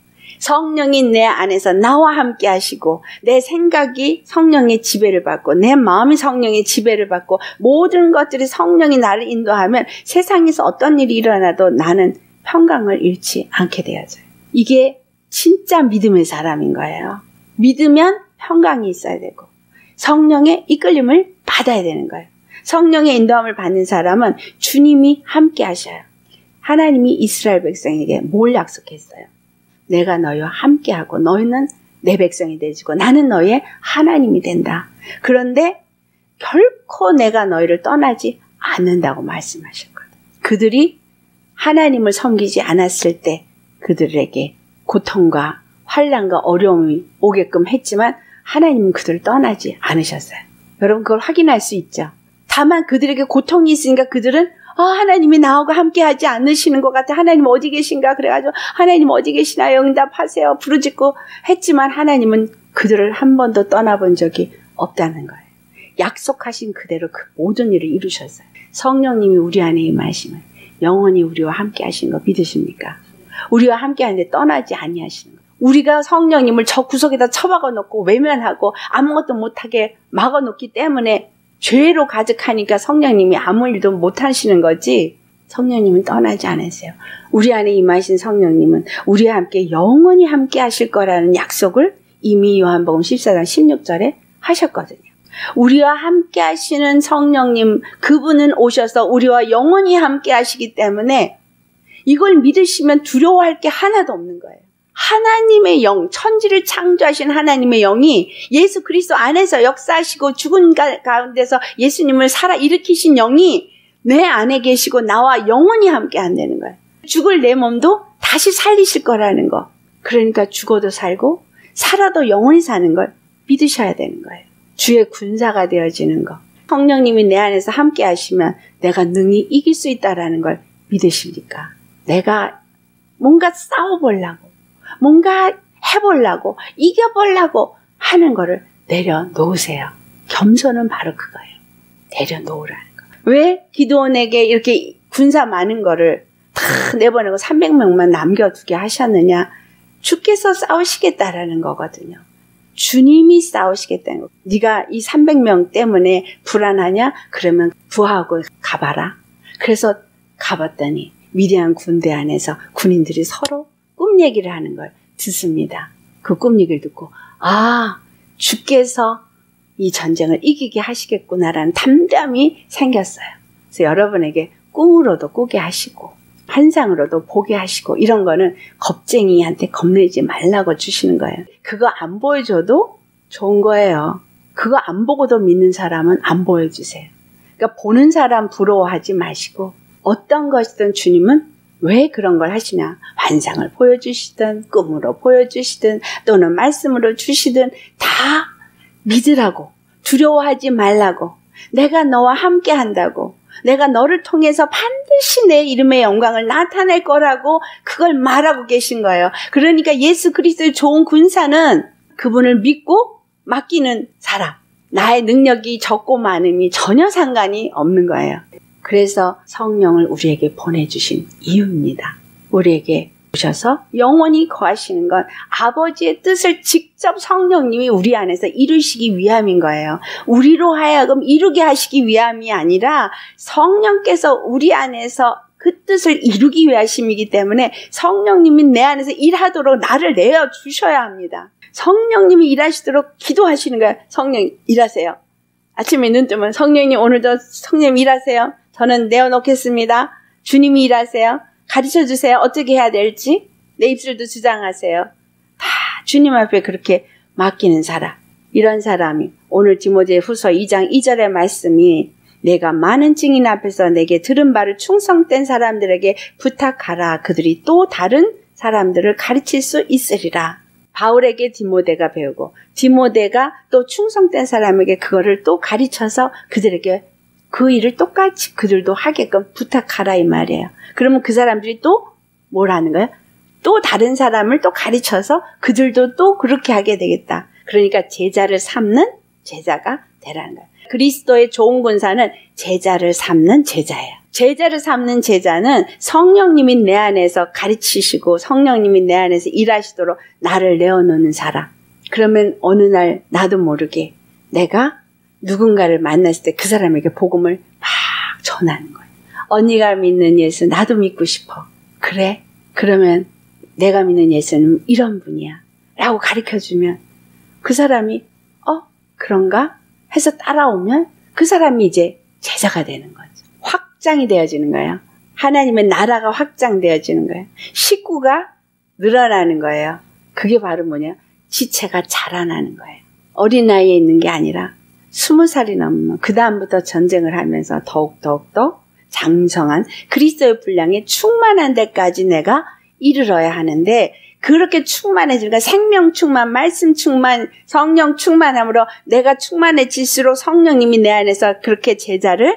성령이 내 안에서 나와 함께 하시고 내 생각이 성령의 지배를 받고 내 마음이 성령의 지배를 받고 모든 것들이 성령이 나를 인도하면 세상에서 어떤 일이 일어나도 나는 평강을 잃지 않게 되어져요. 이게 진짜 믿음의 사람인 거예요. 믿으면 평강이 있어야 되고 성령의 이끌림을 받아야 되는 거예요. 성령의 인도함을 받는 사람은 주님이 함께 하셔요. 하나님이 이스라엘 백성에게 뭘 약속했어요? 내가 너희와 함께하고 너희는 내 백성이 되지고 나는 너희의 하나님이 된다. 그런데 결코 내가 너희를 떠나지 않는다고 말씀하셨거든요. 그들이 하나님을 섬기지 않았을 때 그들에게 고통과 환난과 어려움이 오게끔 했지만 하나님은 그들을 떠나지 않으셨어요. 여러분 그걸 확인할 수 있죠. 다만 그들에게 고통이 있으니까 그들은 하나님이 나하고 함께 하지 않으시는 것 같아. 하나님 어디 계신가? 그래가지고 하나님 어디 계시나요? 응답하세요. 부르짖고 했지만 하나님은 그들을 한 번도 떠나본 적이 없다는 거예요. 약속하신 그대로 그 모든 일을 이루셨어요. 성령님이 우리 안에 임하시면 영원히 우리와 함께 하시는 거 믿으십니까? 우리와 함께 하는데 떠나지 아니하시는 거. 우리가 성령님을 저 구석에다 처박아 놓고 외면하고 아무것도 못하게 막아 놓기 때문에 죄로 가득하니까 성령님이 아무 일도 못하시는 거지 성령님은 떠나지 않으세요. 우리 안에 임하신 성령님은 우리와 함께 영원히 함께 하실 거라는 약속을 이미 요한복음 14장 16절에 하셨거든요. 우리와 함께 하시는 성령님 그분은 오셔서 우리와 영원히 함께 하시기 때문에 이걸 믿으시면 두려워할 게 하나도 없는 거예요. 하나님의 영, 천지를 창조하신 하나님의 영이 예수 그리스도 안에서 역사하시고 죽은 가운데서 예수님을 살아 일으키신 영이 내 안에 계시고 나와 영원히 함께 한다는 거예요. 죽을 내 몸도 다시 살리실 거라는 거. 그러니까 죽어도 살고 살아도 영원히 사는 걸 믿으셔야 되는 거예요. 주의 군사가 되어지는 거. 성령님이 내 안에서 함께 하시면 내가 능히 이길 수 있다라는 걸 믿으십니까? 내가 뭔가 싸워보려고 뭔가 해보려고 이겨보려고 하는 거를 내려놓으세요. 겸손은 바로 그거예요. 내려놓으라는 거. 왜 기드온에게 이렇게 군사 많은 거를 다 내보내고 300명만 남겨두게 하셨느냐? 주께서 싸우시겠다라는 거거든요. 주님이 싸우시겠다는 거. 네가 이 300명 때문에 불안하냐? 그러면 구하고 가봐라. 그래서 가봤더니 미디안 군대 안에서 군인들이 서로 꿈 얘기를 하는 걸 듣습니다. 그 꿈 얘기를 듣고 주께서 이 전쟁을 이기게 하시겠구나라는 담담이 생겼어요. 그래서 여러분에게 꿈으로도 꾸게 하시고 환상으로도 보게 하시고 이런 거는 겁쟁이한테 겁내지 말라고 주시는 거예요. 그거 안 보여줘도 좋은 거예요. 그거 안 보고도 믿는 사람은 안 보여주세요. 그러니까 보는 사람 부러워하지 마시고 어떤 것이든 주님은 왜 그런 걸 하시냐. 환상을 보여주시든 꿈으로 보여주시든 또는 말씀으로 주시든 다 믿으라고, 두려워하지 말라고, 내가 너와 함께 한다고, 내가 너를 통해서 반드시 내 이름의 영광을 나타낼 거라고 그걸 말하고 계신 거예요. 그러니까 예수 그리스도의 좋은 군사는 그분을 믿고 맡기는 사람. 나의 능력이 적고 많음이 전혀 상관이 없는 거예요. 그래서 성령을 우리에게 보내주신 이유입니다. 우리에게 오셔서 영원히 거하시는 건 아버지의 뜻을 직접 성령님이 우리 안에서 이루시기 위함인 거예요. 우리로 하여금 이루게 하시기 위함이 아니라 성령께서 우리 안에서 그 뜻을 이루기 위하심이기 때문에 성령님이 내 안에서 일하도록 나를 내어주셔야 합니다. 성령님이 일하시도록 기도하시는 거예요. 성령 일하세요. 아침에 눈 뜨면 성령님 오늘도 성령님 일하세요. 저는 내어놓겠습니다. 주님이 일하세요. 가르쳐주세요. 어떻게 해야 될지. 내 입술도 주장하세요. 다 주님 앞에 그렇게 맡기는 사람. 이런 사람이 오늘 디모데후서 2장 2절의 말씀이 내가 많은 증인 앞에서 내게 들은 바를 충성된 사람들에게 부탁하라. 그들이 또 다른 사람들을 가르칠 수 있으리라. 바울에게 디모데가 배우고 디모데가 또 충성된 사람에게 그거를 또 가르쳐서 그들에게 그 일을 똑같이 그들도 하게끔 부탁하라 이 말이에요. 그러면 그 사람들이 또 뭘 하는 거예요? 또 다른 사람을 또 가르쳐서 그들도 또 그렇게 하게 되겠다. 그러니까 제자를 삼는 제자가 되라는 거예요. 그리스도의 좋은 군사는 제자를 삼는 제자예요. 제자를 삼는 제자는 성령님이 내 안에서 가르치시고 성령님이 내 안에서 일하시도록 나를 내어놓는 사람. 그러면 어느 날 나도 모르게 내가 누군가를 만났을 때 그 사람에게 복음을 막 전하는 거예요. 언니가 믿는 예수 나도 믿고 싶어. 그래? 그러면 내가 믿는 예수는 이런 분이야. 라고 가르쳐주면 그 사람이 그런가? 해서 따라오면 그 사람이 이제 제자가 되는 거죠. 확장이 되어지는 거예요. 하나님의 나라가 확장되어지는 거예요. 식구가 늘어나는 거예요. 그게 바로 뭐냐? 지체가 자라나는 거예요. 어린 나이에 있는 게 아니라 20살이 넘으면 그 다음부터 전쟁을 하면서 더욱 장성한 그리스도의 분량에 충만한 데까지 내가 이르러야 하는데 그렇게 충만해지니까 생명 충만, 말씀 충만, 성령 충만함으로 내가 충만해질수록 성령님이 내 안에서 그렇게 제자를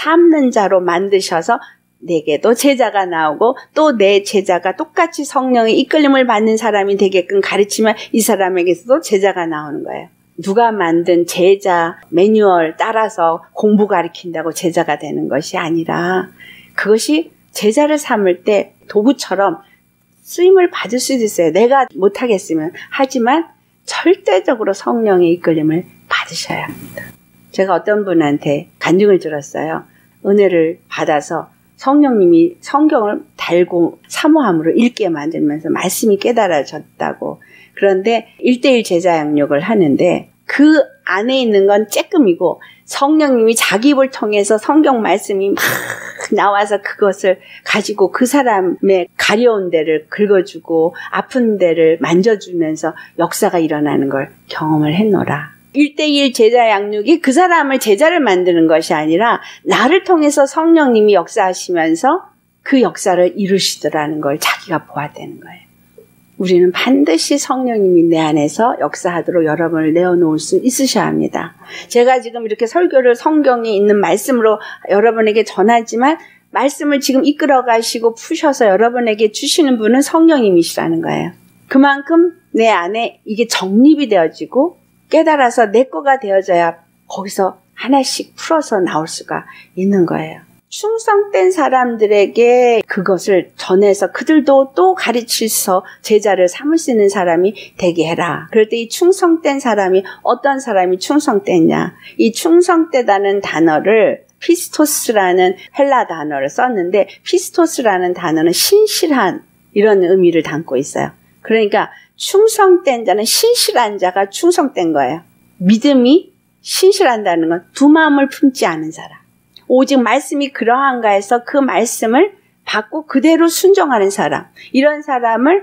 삼는 자로 만드셔서 내게도 제자가 나오고 또 내 제자가 똑같이 성령의 이끌림을 받는 사람이 되게끔 가르치면 이 사람에게서도 제자가 나오는 거예요. 누가 만든 제자 매뉴얼 따라서 공부 가르친다고 제자가 되는 것이 아니라 그것이 제자를 삼을 때 도구처럼 쓰임을 받을 수도 있어요. 내가 못하겠으면. 하지만 절대적으로 성령의 이끌림을 받으셔야 합니다. 제가 어떤 분한테 간증을 들었어요. 은혜를 받아서 성령님이 성경을 달고 사모함으로 읽게 만들면서 말씀이 깨달아졌다고. 그런데 1:1 제자 양육을 하는데 그 안에 있는 건 쬐끔이고 성령님이 자기 입을 통해서 성경 말씀이 막 나와서 그것을 가지고 그 사람의 가려운 데를 긁어주고 아픈 데를 만져주면서 역사가 일어나는 걸 경험을 했노라. 1:1 제자 양육이 그 사람을 제자를 만드는 것이 아니라 나를 통해서 성령님이 역사하시면서 그 역사를 이루시더라는 걸 자기가 보았다는 거예요. 우리는 반드시 성령님이 내 안에서 역사하도록 여러분을 내어놓을 수 있으셔야 합니다. 제가 지금 이렇게 설교를 성경에 있는 말씀으로 여러분에게 전하지만 말씀을 지금 이끌어 가시고 푸셔서 여러분에게 주시는 분은 성령님이시라는 거예요. 그만큼 내 안에 이게 정립이 되어지고 깨달아서 내 거가 되어져야 거기서 하나씩 풀어서 나올 수가 있는 거예요. 충성된 사람들에게 그것을 전해서 그들도 또 가르치서 제자를 삼을 수 있는 사람이 되게 해라. 그럴 때 이 충성된 사람이 어떤 사람이 충성됐냐. 이 충성되다는 단어를 피스토스라는 헬라 단어를 썼는데 피스토스라는 단어는 신실한 이런 의미를 담고 있어요. 그러니까 충성된 자는 신실한 자가 충성된 거예요. 믿음이 신실한다는 건 두 마음을 품지 않은 사람. 오직 말씀이 그러한가 해서 그 말씀을 받고 그대로 순종하는 사람. 이런 사람을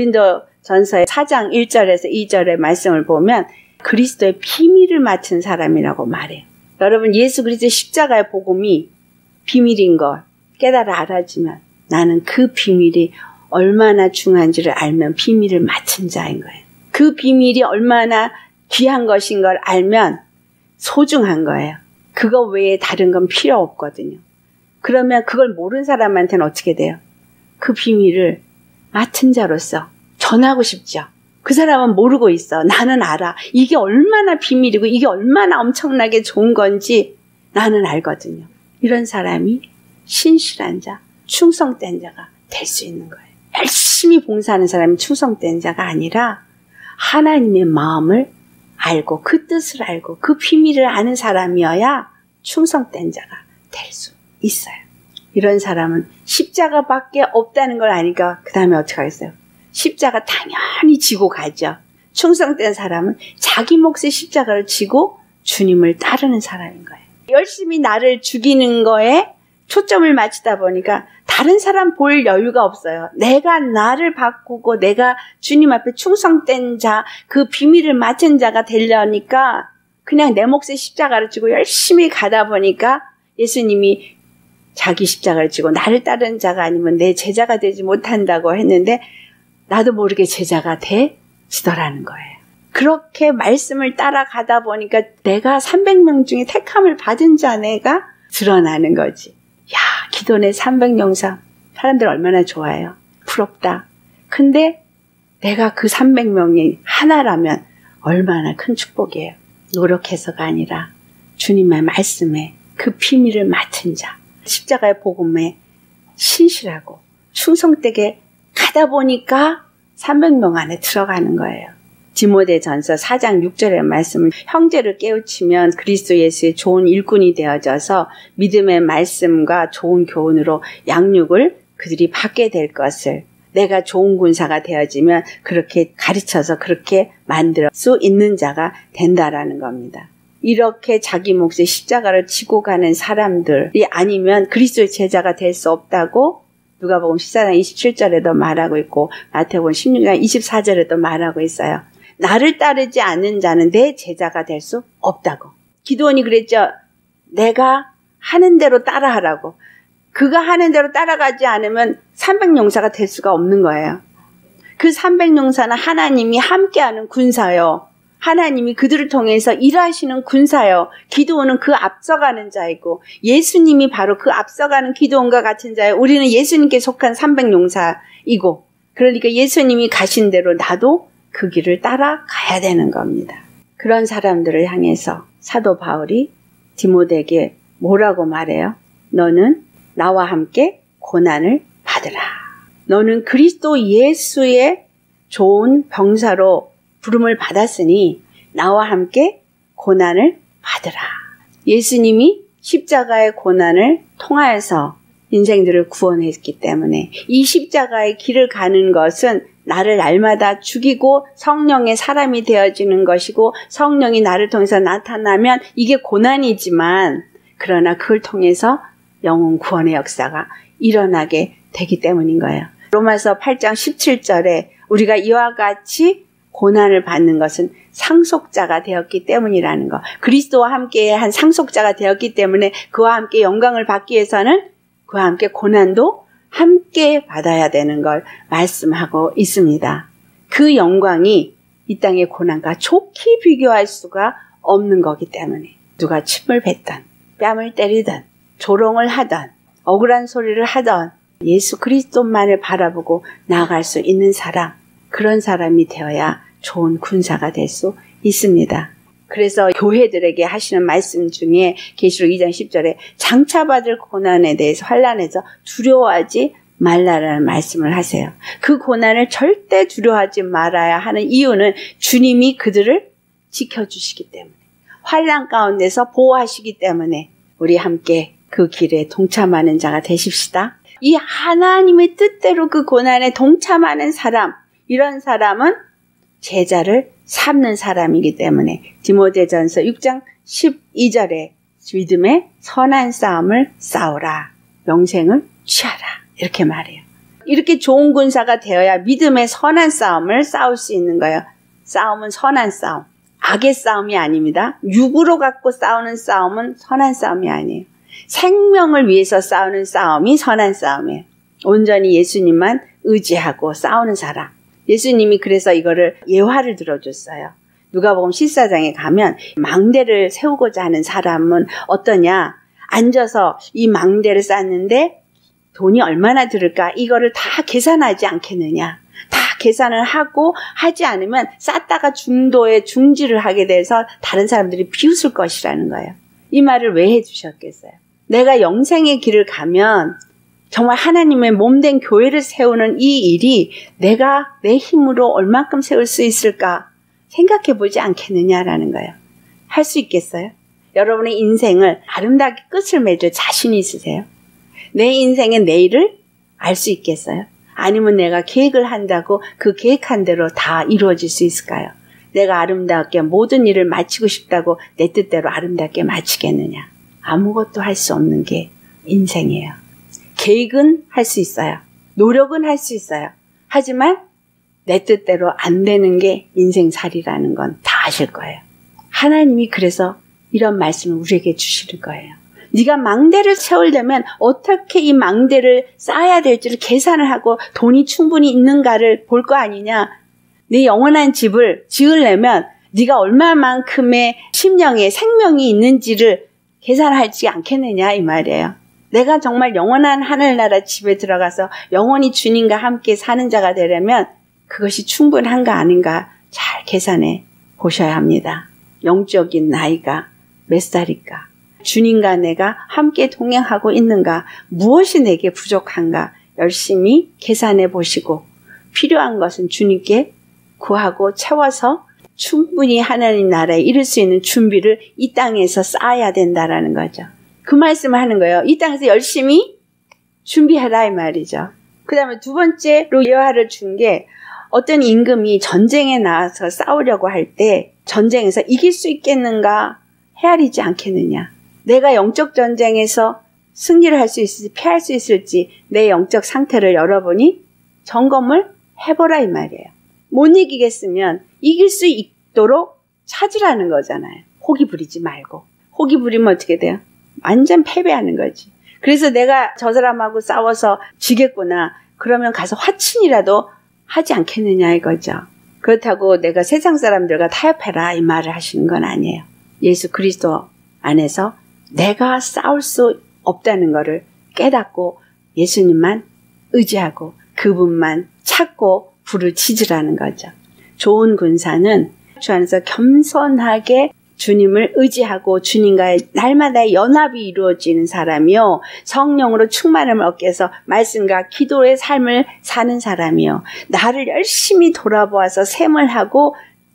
고린도전서의 4장 1절에서 2절의 말씀을 보면 그리스도의 비밀을 맡은 사람이라고 말해요. 여러분, 예수 그리스도의 십자가의 복음이 비밀인 걸 깨달아 알아지면 나는 그 비밀이 얼마나 중요한지를 알면 비밀을 맡은 자인 거예요. 그 비밀이 얼마나 귀한 것인 걸 알면 소중한 거예요. 그거 외에 다른 건 필요 없거든요. 그러면 그걸 모르는 사람한테는 어떻게 돼요? 그 비밀을 맡은 자로서 전하고 싶죠. 그 사람은 모르고 있어. 나는 알아. 이게 얼마나 비밀이고 이게 얼마나 엄청나게 좋은 건지 나는 알거든요. 이런 사람이 신실한 자, 충성된 자가 될 수 있는 거예요. 열심히 봉사하는 사람이 충성된 자가 아니라 하나님의 마음을 알고 그 뜻을 알고 그 비밀을 아는 사람이어야 충성된 자가 될 수 있어요. 이런 사람은 십자가밖에 없다는 걸 아니까 그 다음에 어떻게 하겠어요? 십자가 당연히 지고 가죠. 충성된 사람은 자기 몫의 십자가를 지고 주님을 따르는 사람인 거예요. 열심히 나를 죽이는 거에 초점을 맞추다 보니까 다른 사람 볼 여유가 없어요. 내가 나를 바꾸고 내가 주님 앞에 충성된 자, 그 비밀을 맡은 자가 되려니까 그냥 내 몫의 십자가를 지고 열심히 가다 보니까 예수님이 자기 십자가를 지고 나를 따르는 자가 아니면 내 제자가 되지 못한다고 했는데 나도 모르게 제자가 되지더라는 거예요. 그렇게 말씀을 따라가다 보니까 내가 300명 중에 택함을 받은 자네가 드러나는 거지. 야, 기도네 300용사. 사람들 얼마나 좋아해요. 부럽다. 근데 내가 그 300명이 하나라면 얼마나 큰 축복이에요. 노력해서가 아니라 주님의 말씀에 그 비밀을 맡은 자. 십자가의 복음에 신실하고 충성되게 가다 보니까 300명 안에 들어가는 거예요. 디모데전서 4장 6절의 말씀을 형제를 깨우치면 그리스도 예수의 좋은 일꾼이 되어져서 믿음의 말씀과 좋은 교훈으로 양육을 그들이 받게 될 것을 내가 좋은 군사가 되어지면 그렇게 가르쳐서 그렇게 만들 수 있는 자가 된다라는 겁니다. 이렇게 자기 몫의 십자가를 지고 가는 사람들이 아니면 그리스도의 제자가 될 수 없다고 누가복음 14장 27절에도 말하고 있고 마태복음 16장 24절에도 말하고 있어요. 나를 따르지 않는 자는 내 제자가 될 수 없다고. 기드온이 그랬죠. 내가 하는 대로 따라하라고. 그가 하는 대로 따라가지 않으면 300용사가 될 수가 없는 거예요. 그 300용사는 하나님이 함께하는 군사요. 하나님이 그들을 통해서 일하시는 군사요. 기드온은 그 앞서가는 자이고 예수님이 바로 그 앞서가는 기드온과 같은 자예요. 우리는 예수님께 속한 300용사이고 그러니까 예수님이 가신 대로 나도 그 길을 따라가야 되는 겁니다. 그런 사람들을 향해서 사도 바울이 디모데에게 뭐라고 말해요? 너는 나와 함께 고난을 받으라. 너는 그리스도 예수의 좋은 병사로 부름을 받았으니 나와 함께 고난을 받으라. 예수님이 십자가의 고난을 통하여서 인생들을 구원했기 때문에 이 십자가의 길을 가는 것은 나를 날마다 죽이고 성령의 사람이 되어지는 것이고 성령이 나를 통해서 나타나면 이게 고난이지만 그러나 그걸 통해서 영혼 구원의 역사가 일어나게 되기 때문인 거예요. 로마서 8장 17절에 우리가 이와 같이 고난을 받는 것은 상속자가 되었기 때문이라는 것. 그리스도와 함께 한 상속자가 되었기 때문에 그와 함께 영광을 받기 위해서는 그와 함께 고난도 함께 받아야 되는 걸 말씀하고 있습니다. 그 영광이 이 땅의 고난과 좋게 비교할 수가 없는 거기 때문에 누가 침을 뱉던 뺨을 때리던 조롱을 하던 억울한 소리를 하던 예수 그리스도만을 바라보고 나아갈 수 있는 사람, 그런 사람이 되어야 좋은 군사가 될 수 있습니다. 그래서 교회들에게 하시는 말씀 중에 계시록 2장 10절에 장차받을 고난에 대해서 환난에서 두려워하지 말라라는 말씀을 하세요. 그 고난을 절대 두려워하지 말아야 하는 이유는 주님이 그들을 지켜주시기 때문에 환난 가운데서 보호하시기 때문에 우리 함께 그 길에 동참하는 자가 되십시다. 이 하나님의 뜻대로 그 고난에 동참하는 사람, 이런 사람은 제자를 삼는 사람이기 때문에 디모데전서 6장 12절에 믿음의 선한 싸움을 싸우라. 영생을 취하라. 이렇게 말해요. 이렇게 좋은 군사가 되어야 믿음의 선한 싸움을 싸울 수 있는 거예요. 싸움은 선한 싸움. 악의 싸움이 아닙니다. 육으로 갖고 싸우는 싸움은 선한 싸움이 아니에요. 생명을 위해서 싸우는 싸움이 선한 싸움이에요. 온전히 예수님만 의지하고 싸우는 사람. 예수님이 그래서 이거를 예화를 들어줬어요. 누가복음 14장에 가면 망대를 세우고자 하는 사람은 어떠냐? 앉아서 이 망대를 쌓는데 돈이 얼마나 들을까? 이거를 다 계산하지 않겠느냐? 다 계산을 하고 하지 않으면 쌓다가 중도에 중지를 하게 돼서 다른 사람들이 비웃을 것이라는 거예요. 이 말을 왜 해주셨겠어요? 내가 영생의 길을 가면 정말 하나님의 몸된 교회를 세우는 이 일이 내가 내 힘으로 얼만큼 세울 수 있을까 생각해 보지 않겠느냐라는 거예요. 할 수 있겠어요? 여러분의 인생을 아름답게 끝을 맺을 자신이 있으세요? 내 인생의 내일을 알 수 있겠어요? 아니면 내가 계획을 한다고 그 계획한 대로 다 이루어질 수 있을까요? 내가 아름답게 모든 일을 마치고 싶다고 내 뜻대로 아름답게 마치겠느냐? 아무것도 할 수 없는 게 인생이에요. 계획은 할 수 있어요. 노력은 할 수 있어요. 하지만 내 뜻대로 안 되는 게 인생살이라는 건 다 아실 거예요. 하나님이 그래서 이런 말씀을 우리에게 주시는 거예요. 네가 망대를 세우려면 어떻게 이 망대를 쌓아야 될지를 계산을 하고 돈이 충분히 있는가를 볼 거 아니냐. 네 영원한 집을 지으려면 네가 얼마만큼의 심령에 생명이 있는지를 계산하지 않겠느냐 이 말이에요. 내가 정말 영원한 하늘나라 집에 들어가서 영원히 주님과 함께 사는 자가 되려면 그것이 충분한가 아닌가 잘 계산해 보셔야 합니다. 영적인 나이가 몇 살일까? 주님과 내가 함께 동행하고 있는가? 무엇이 내게 부족한가? 열심히 계산해 보시고 필요한 것은 주님께 구하고 채워서 충분히 하나님 나라에 이룰 수 있는 준비를 이 땅에서 쌓아야 된다라는 거죠. 그 말씀을 하는 거예요. 이 땅에서 열심히 준비해라 이 말이죠. 그 다음에 두 번째로 예화를 준 게 어떤 임금이 전쟁에 나와서 싸우려고 할 때 전쟁에서 이길 수 있겠는가 헤아리지 않겠느냐. 내가 영적 전쟁에서 승리를 할 수 있을지 피할 수 있을지 내 영적 상태를 여러분이 점검을 해보라 이 말이에요. 못 이기겠으면 이길 수 있도록 찾으라는 거잖아요. 호기 부리지 말고. 호기 부리면 어떻게 돼요? 완전 패배하는 거지. 그래서 내가 저 사람하고 싸워서 지겠구나. 그러면 가서 화친이라도 하지 않겠느냐 이거죠. 그렇다고 내가 세상 사람들과 타협해라 이 말을 하시는 건 아니에요. 예수 그리스도 안에서 내가 싸울 수 없다는 것을 깨닫고 예수님만 의지하고 그분만 찾고 불을 치즈라는 거죠. 좋은 군사는 주 안에서 겸손하게 주님을 의지하고 주님과의 날마다 연합이 이루어지는 사람이요. 성령으로 충만함을 얻게 해서 말씀과 기도의 삶을 사는 사람이요. 나를 열심히 돌아보아서 셈을 하고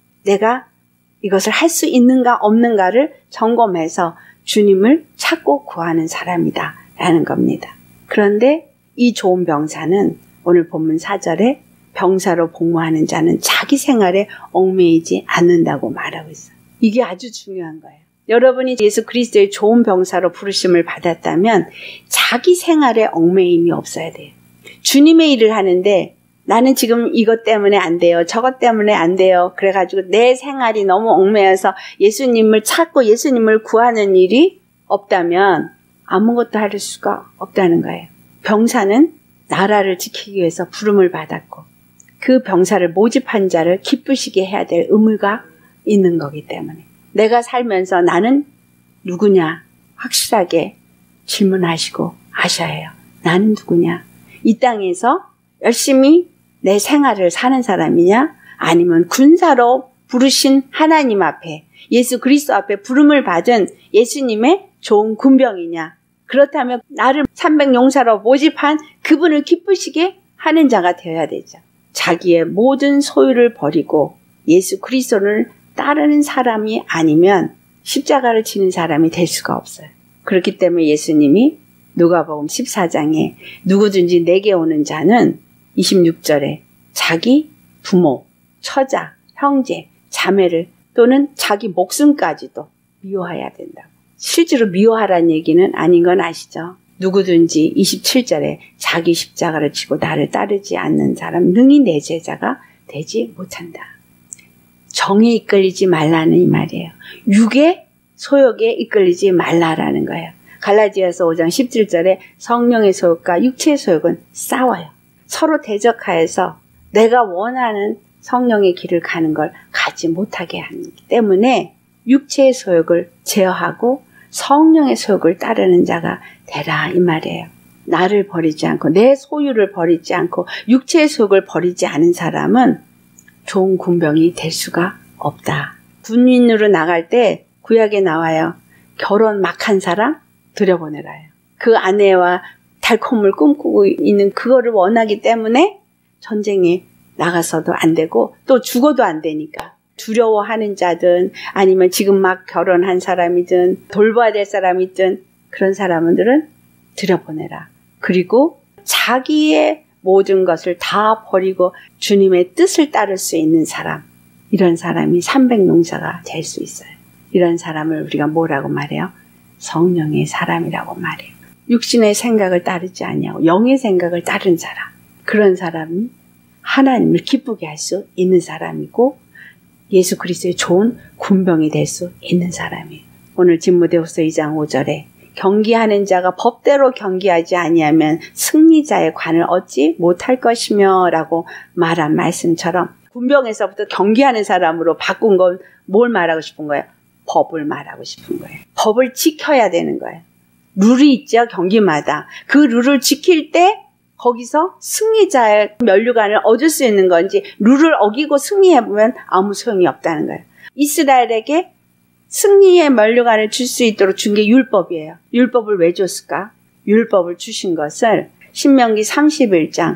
내가 이것을 할 수 있는가 없는가를 점검해서 주님을 찾고 구하는 사람이다 라는 겁니다. 그런데 이 좋은 병사는 오늘 본문 4절에 병사로 복무하는 자는 자기 생활에 얽매이지 않는다고 말하고 있어요. 이게 아주 중요한 거예요. 여러분이 예수 그리스도의 좋은 병사로 부르심을 받았다면 자기 생활에 얽매임이 없어야 돼요. 주님의 일을 하는데 나는 지금 이것 때문에 안 돼요. 저것 때문에 안 돼요. 그래가지고 내 생활이 너무 얽매여서 예수님을 찾고 예수님을 구하는 일이 없다면 아무것도 할 수가 없다는 거예요. 병사는 나라를 지키기 위해서 부름을 받았고 그 병사를 모집한 자를 기쁘시게 해야 될 의무가 있는 거기 때문에 내가 살면서 나는 누구냐 확실하게 질문하시고 아셔야 해요. 나는 누구냐? 이 땅에서 열심히 내 생활을 사는 사람이냐? 아니면 군사로 부르신 하나님 앞에 예수 그리스도 앞에 부름을 받은 예수님의 좋은 군병이냐? 그렇다면 나를 300용사로 모집한 그분을 기쁘시게 하는 자가 되어야 되죠. 자기의 모든 소유를 버리고 예수 그리스도를 따르는 사람이 아니면 십자가를 지는 사람이 될 수가 없어요. 그렇기 때문에 예수님이 누가복음 14장에 누구든지 내게 오는 자는 26절에 자기 부모, 처자, 형제, 자매를 또는 자기 목숨까지도 미워해야 된다고. 실제로 미워하라는 얘기는 아닌 건 아시죠? 누구든지 27절에 자기 십자가를 지고 나를 따르지 않는 사람 능히 내 제자가 되지 못한다. 정에 이끌리지 말라는 이 말이에요. 육의 소욕에 이끌리지 말라라는 거예요. 갈라디아서 5장 17절에 성령의 소욕과 육체의 소욕은 싸워요. 서로 대적하여서 내가 원하는 성령의 길을 가는 걸 가지 못하게 하기 때문에 육체의 소욕을 제어하고 성령의 소욕을 따르는 자가 되라 이 말이에요. 나를 버리지 않고 내 소유를 버리지 않고 육체의 소욕을 버리지 않은 사람은 좋은 군병이 될 수가 없다. 군인으로 나갈 때 구약에 나와요. 결혼 막 한 사람 들여보내라요. 그 아내와 달콤을 꿈꾸고 있는 그거를 원하기 때문에 전쟁에 나가서도 안 되고 또 죽어도 안 되니까 두려워하는 자든 아니면 지금 막 결혼한 사람이든 돌봐야 될 사람이든 그런 사람들은 들여보내라. 그리고 자기의 모든 것을 다 버리고 주님의 뜻을 따를 수 있는 사람, 이런 사람이 300용사가 될 수 있어요. 이런 사람을 우리가 뭐라고 말해요? 성령의 사람이라고 말해요. 육신의 생각을 따르지 아니하고 영의 생각을 따른 사람, 그런 사람이 하나님을 기쁘게 할 수 있는 사람이고 예수 그리스도의 좋은 군병이 될 수 있는 사람이에요. 오늘 디모데후서 2장 5절에 경기하는 자가 법대로 경기하지 아니하면 승리자의 관을 얻지 못할 것이며 라고 말한 말씀처럼 군병에서부터 경기하는 사람으로 바꾼 건 뭘 말하고 싶은 거예요? 법을 말하고 싶은 거예요. 법을 지켜야 되는 거예요. 룰이 있죠, 경기마다. 그 룰을 지킬 때 거기서 승리자의 면류관을 얻을 수 있는 건지 룰을 어기고 승리해보면 아무 소용이 없다는 거예요. 이스라엘에게 승리의 면류관을 줄 수 있도록 준 게 율법이에요. 율법을 왜 줬을까? 율법을 주신 것을 신명기 31장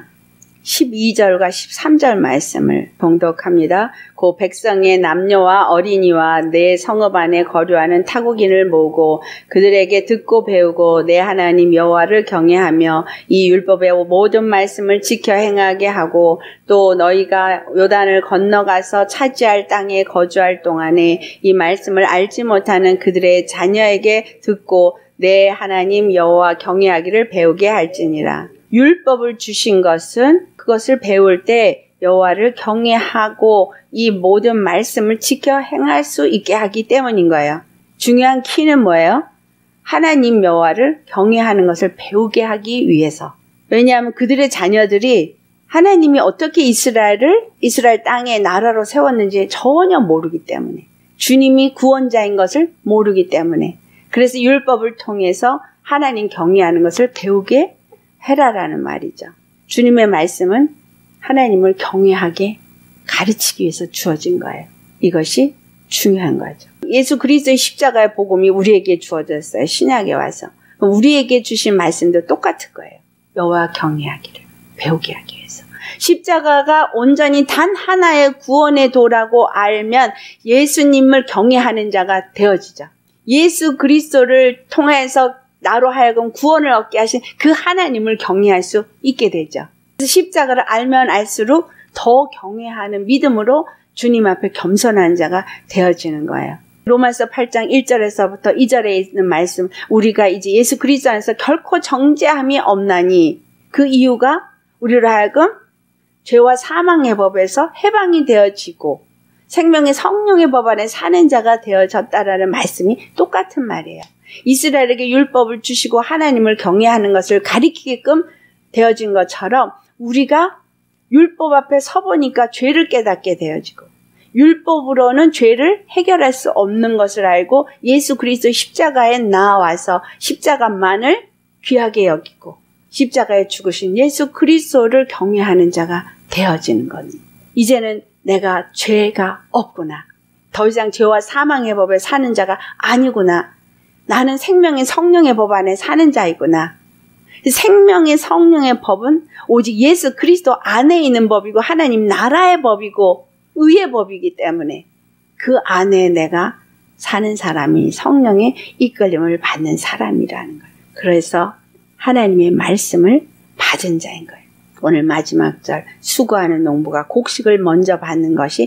12절과 13절 말씀을 봉독합니다. 그 백성의 남녀와 어린이와 내 성읍 안에 거류하는 타국인을 모으고 그들에게 듣고 배우고 내 하나님 여호와를 경외하며 이 율법의 모든 말씀을 지켜 행하게 하고 또 너희가 요단을 건너가서 차지할 땅에 거주할 동안에 이 말씀을 알지 못하는 그들의 자녀에게 듣고 내 하나님 여호와 경외하기를 배우게 할지니라. 율법을 주신 것은 그것을 배울 때 여호와를 경외하고 이 모든 말씀을 지켜 행할 수 있게 하기 때문인 거예요. 중요한 키는 뭐예요? 하나님 여호와를 경외하는 것을 배우게 하기 위해서. 왜냐하면 그들의 자녀들이 하나님이 어떻게 이스라엘 땅의 나라로 세웠는지 전혀 모르기 때문에, 주님이 구원자인 것을 모르기 때문에, 그래서 율법을 통해서 하나님 경외하는 것을 배우게 해라라는 말이죠. 주님의 말씀은 하나님을 경외하게 가르치기 위해서 주어진 거예요. 이것이 중요한 거죠. 예수 그리스도의 십자가의 복음이 우리에게 주어졌어요. 신약에 와서. 우리에게 주신 말씀도 똑같을 거예요. 여호와 경외하기를 배우게 하기 위해서. 십자가가 온전히 단 하나의 구원의 도라고 알면 예수님을 경외하는 자가 되어지죠. 예수 그리스도를 통해서 나로 하여금 구원을 얻게 하신 그 하나님을 경외할 수 있게 되죠. 그래서 십자가를 알면 알수록 더 경외하는 믿음으로 주님 앞에 겸손한 자가 되어지는 거예요. 로마서 8장 1절에서부터 2절에 있는 말씀, 우리가 이제 예수 그리스도 안에서 결코 정죄함이 없나니, 그 이유가 우리로 하여금 죄와 사망의 법에서 해방이 되어지고 생명의 성령의 법 안에 사는 자가 되어졌다라는 말씀이 똑같은 말이에요. 이스라엘에게 율법을 주시고 하나님을 경외하는 것을 가리키게끔 되어진 것처럼 우리가 율법 앞에 서보니까 죄를 깨닫게 되어지고, 율법으로는 죄를 해결할 수 없는 것을 알고 예수 그리스도 십자가에 나와서 십자가만을 귀하게 여기고 십자가에 죽으신 예수 그리스도를 경외하는 자가 되어지는 겁니다. 이제는 내가 죄가 없구나. 더 이상 죄와 사망의 법에 사는 자가 아니구나. 나는 생명의 성령의 법 안에 사는 자이구나. 생명의 성령의 법은 오직 예수 그리스도 안에 있는 법이고 하나님 나라의 법이고 의의 법이기 때문에 그 안에 내가 사는 사람이 성령의 이끌림을 받는 사람이라는 거예요. 그래서 하나님의 말씀을 받은 자인 거예요. 오늘 마지막 절 수고하는 농부가 곡식을 먼저 받는 것이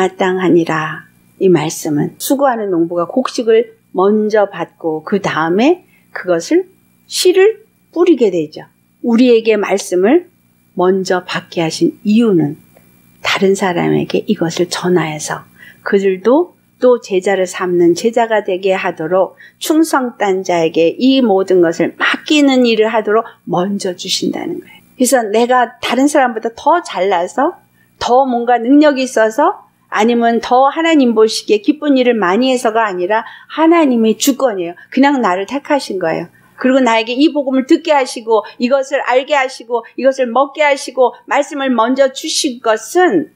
마땅하니라. 이 말씀은 수고하는 농부가 곡식을 먼저 받고 그 다음에 그것을 씨를 뿌리게 되죠. 우리에게 말씀을 먼저 받게 하신 이유는 다른 사람에게 이것을 전하여서 그들도 또 제자를 삼는 제자가 되게 하도록 충성된 자에게 이 모든 것을 맡기는 일을 하도록 먼저 주신다는 거예요. 그래서 내가 다른 사람보다 더 잘나서 더 뭔가 능력이 있어서 아니면 더 하나님 보시기에 기쁜 일을 많이 해서가 아니라 하나님의 주권이에요. 그냥 나를 택하신 거예요. 그리고 나에게 이 복음을 듣게 하시고 이것을 알게 하시고 이것을 먹게 하시고 말씀을 먼저 주신 것은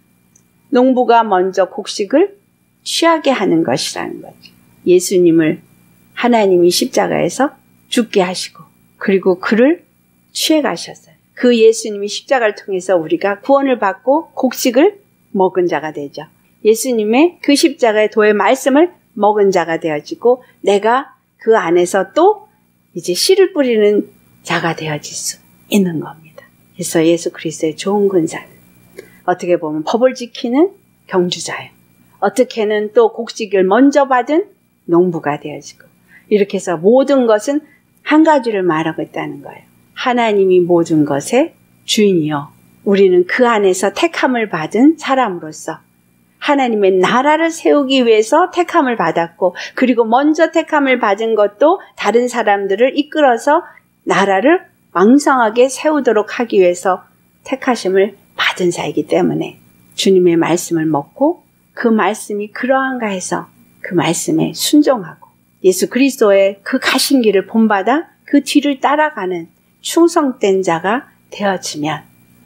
농부가 먼저 곡식을 취하게 하는 것이라는 거죠. 예수님을 하나님이 십자가에서 죽게 하시고 그리고 그를 취해 가셨어요. 그 예수님이 십자가를 통해서 우리가 구원을 받고 곡식을 먹은 자가 되죠. 예수님의 그 십자가의 도의 말씀을 먹은 자가 되어지고 내가 그 안에서 또 이제 씨를 뿌리는 자가 되어질 수 있는 겁니다. 그래서 예수 그리스도의 좋은 군사는 어떻게 보면 법을 지키는 경주자예요. 어떻게는 또 곡식을 먼저 받은 농부가 되어지고 이렇게 해서 모든 것은 한 가지를 말하고 있다는 거예요. 하나님이 모든 것의 주인이요. 우리는 그 안에서 택함을 받은 사람으로서 하나님의 나라를 세우기 위해서 택함을 받았고 그리고 먼저 택함을 받은 것도 다른 사람들을 이끌어서 나라를 왕성하게 세우도록 하기 위해서 택하심을 받은 자이기 때문에 주님의 말씀을 먹고 그 말씀이 그러한가 해서 그 말씀에 순종하고 예수 그리스도의 그 가신 길을 본받아 그 뒤를 따라가는 충성된 자가 되어지면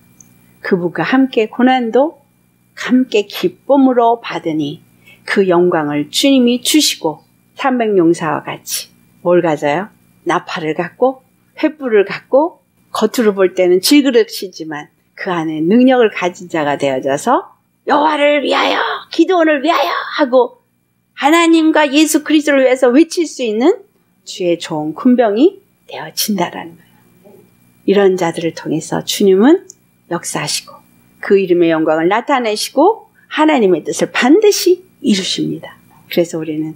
그분과 함께 고난도 함께 기쁨으로 받으니 그 영광을 주님이 주시고 300용사와 같이 뭘 가져요? 나팔을 갖고 횃불을 갖고 겉으로 볼 때는 질그릇이지만 그 안에 능력을 가진 자가 되어져서 여호와를 위하여 기도원을 위하여 하고 하나님과 예수 그리스도를 위해서 외칠 수 있는 주의 좋은 군병이 되어진다라는 거예요. 이런 자들을 통해서 주님은 역사하시고 그 이름의 영광을 나타내시고 하나님의 뜻을 반드시 이루십니다. 그래서 우리는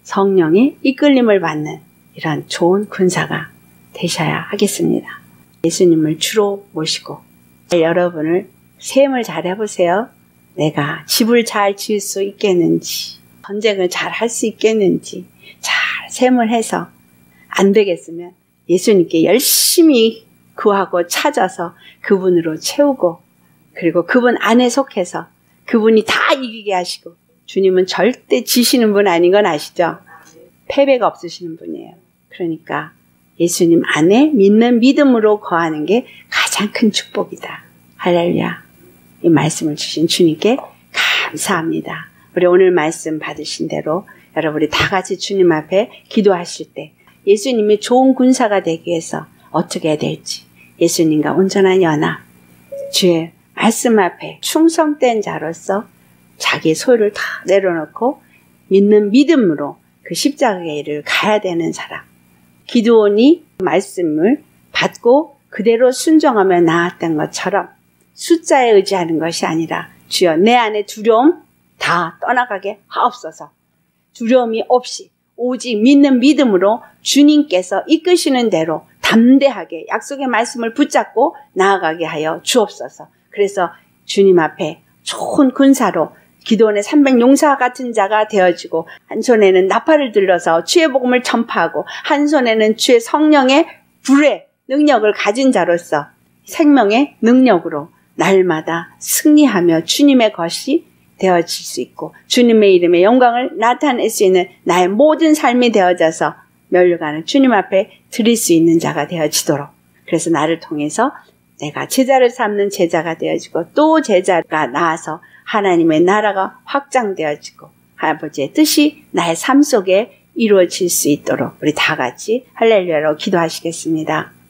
성령의 이끌림을 받는 이런 좋은 군사가 되셔야 하겠습니다. 예수님을 주로 모시고 여러분을 세움을 잘 해보세요. 내가 집을 잘 지을 수 있겠는지 전쟁을 잘 할 수 있겠는지 잘 셈을 해서 안 되겠으면 예수님께 열심히 구하고 찾아서 그분으로 채우고 그리고 그분 안에 속해서 그분이 다 이기게 하시고 주님은 절대 지시는 분 아닌 건 아시죠? 패배가 없으시는 분이에요. 그러니까 예수님 안에 믿는 믿음으로 거하는 게 가장 큰 축복이다. 할렐루야. 이 말씀을 주신 주님께 감사합니다. 우리 오늘 말씀 받으신 대로 여러분이 다 같이 주님 앞에 기도하실 때 예수님이 좋은 군사가 되기 위해서 어떻게 해야 될지 예수님과 온전한 연합 주의 말씀 앞에 충성된 자로서 자기 소유를 다 내려놓고 믿는 믿음으로 그 십자가의 일을 가야 되는 사람. 기드온이 말씀을 받고 그대로 순종하며 나았던 것처럼 숫자에 의지하는 것이 아니라 주여 내 안에 두려움 다 떠나가게 하옵소서. 두려움이 없이 오직 믿는 믿음으로 주님께서 이끄시는 대로 담대하게 약속의 말씀을 붙잡고 나아가게 하여 주옵소서. 그래서 주님 앞에 좋은 군사로 기도원의 300용사 같은 자가 되어지고 한 손에는 나팔을 들러서 주의 복음을 전파하고 한 손에는 주의 성령의 불의 능력을 가진 자로서 생명의 능력으로 날마다 승리하며 주님의 것이 되어질 수 있고 주님의 이름의 영광을 나타낼 수 있는 나의 모든 삶이 되어져서 멸류관을 주님 앞에 드릴 수 있는 자가 되어지도록 그래서 나를 통해서 내가 제자를 삼는 제자가 되어지고 또 제자가 나와서 하나님의 나라가 확장되어지고 아버지의 뜻이 나의 삶 속에 이루어질 수 있도록 우리 다 같이 할렐루야로 기도하시겠습니다.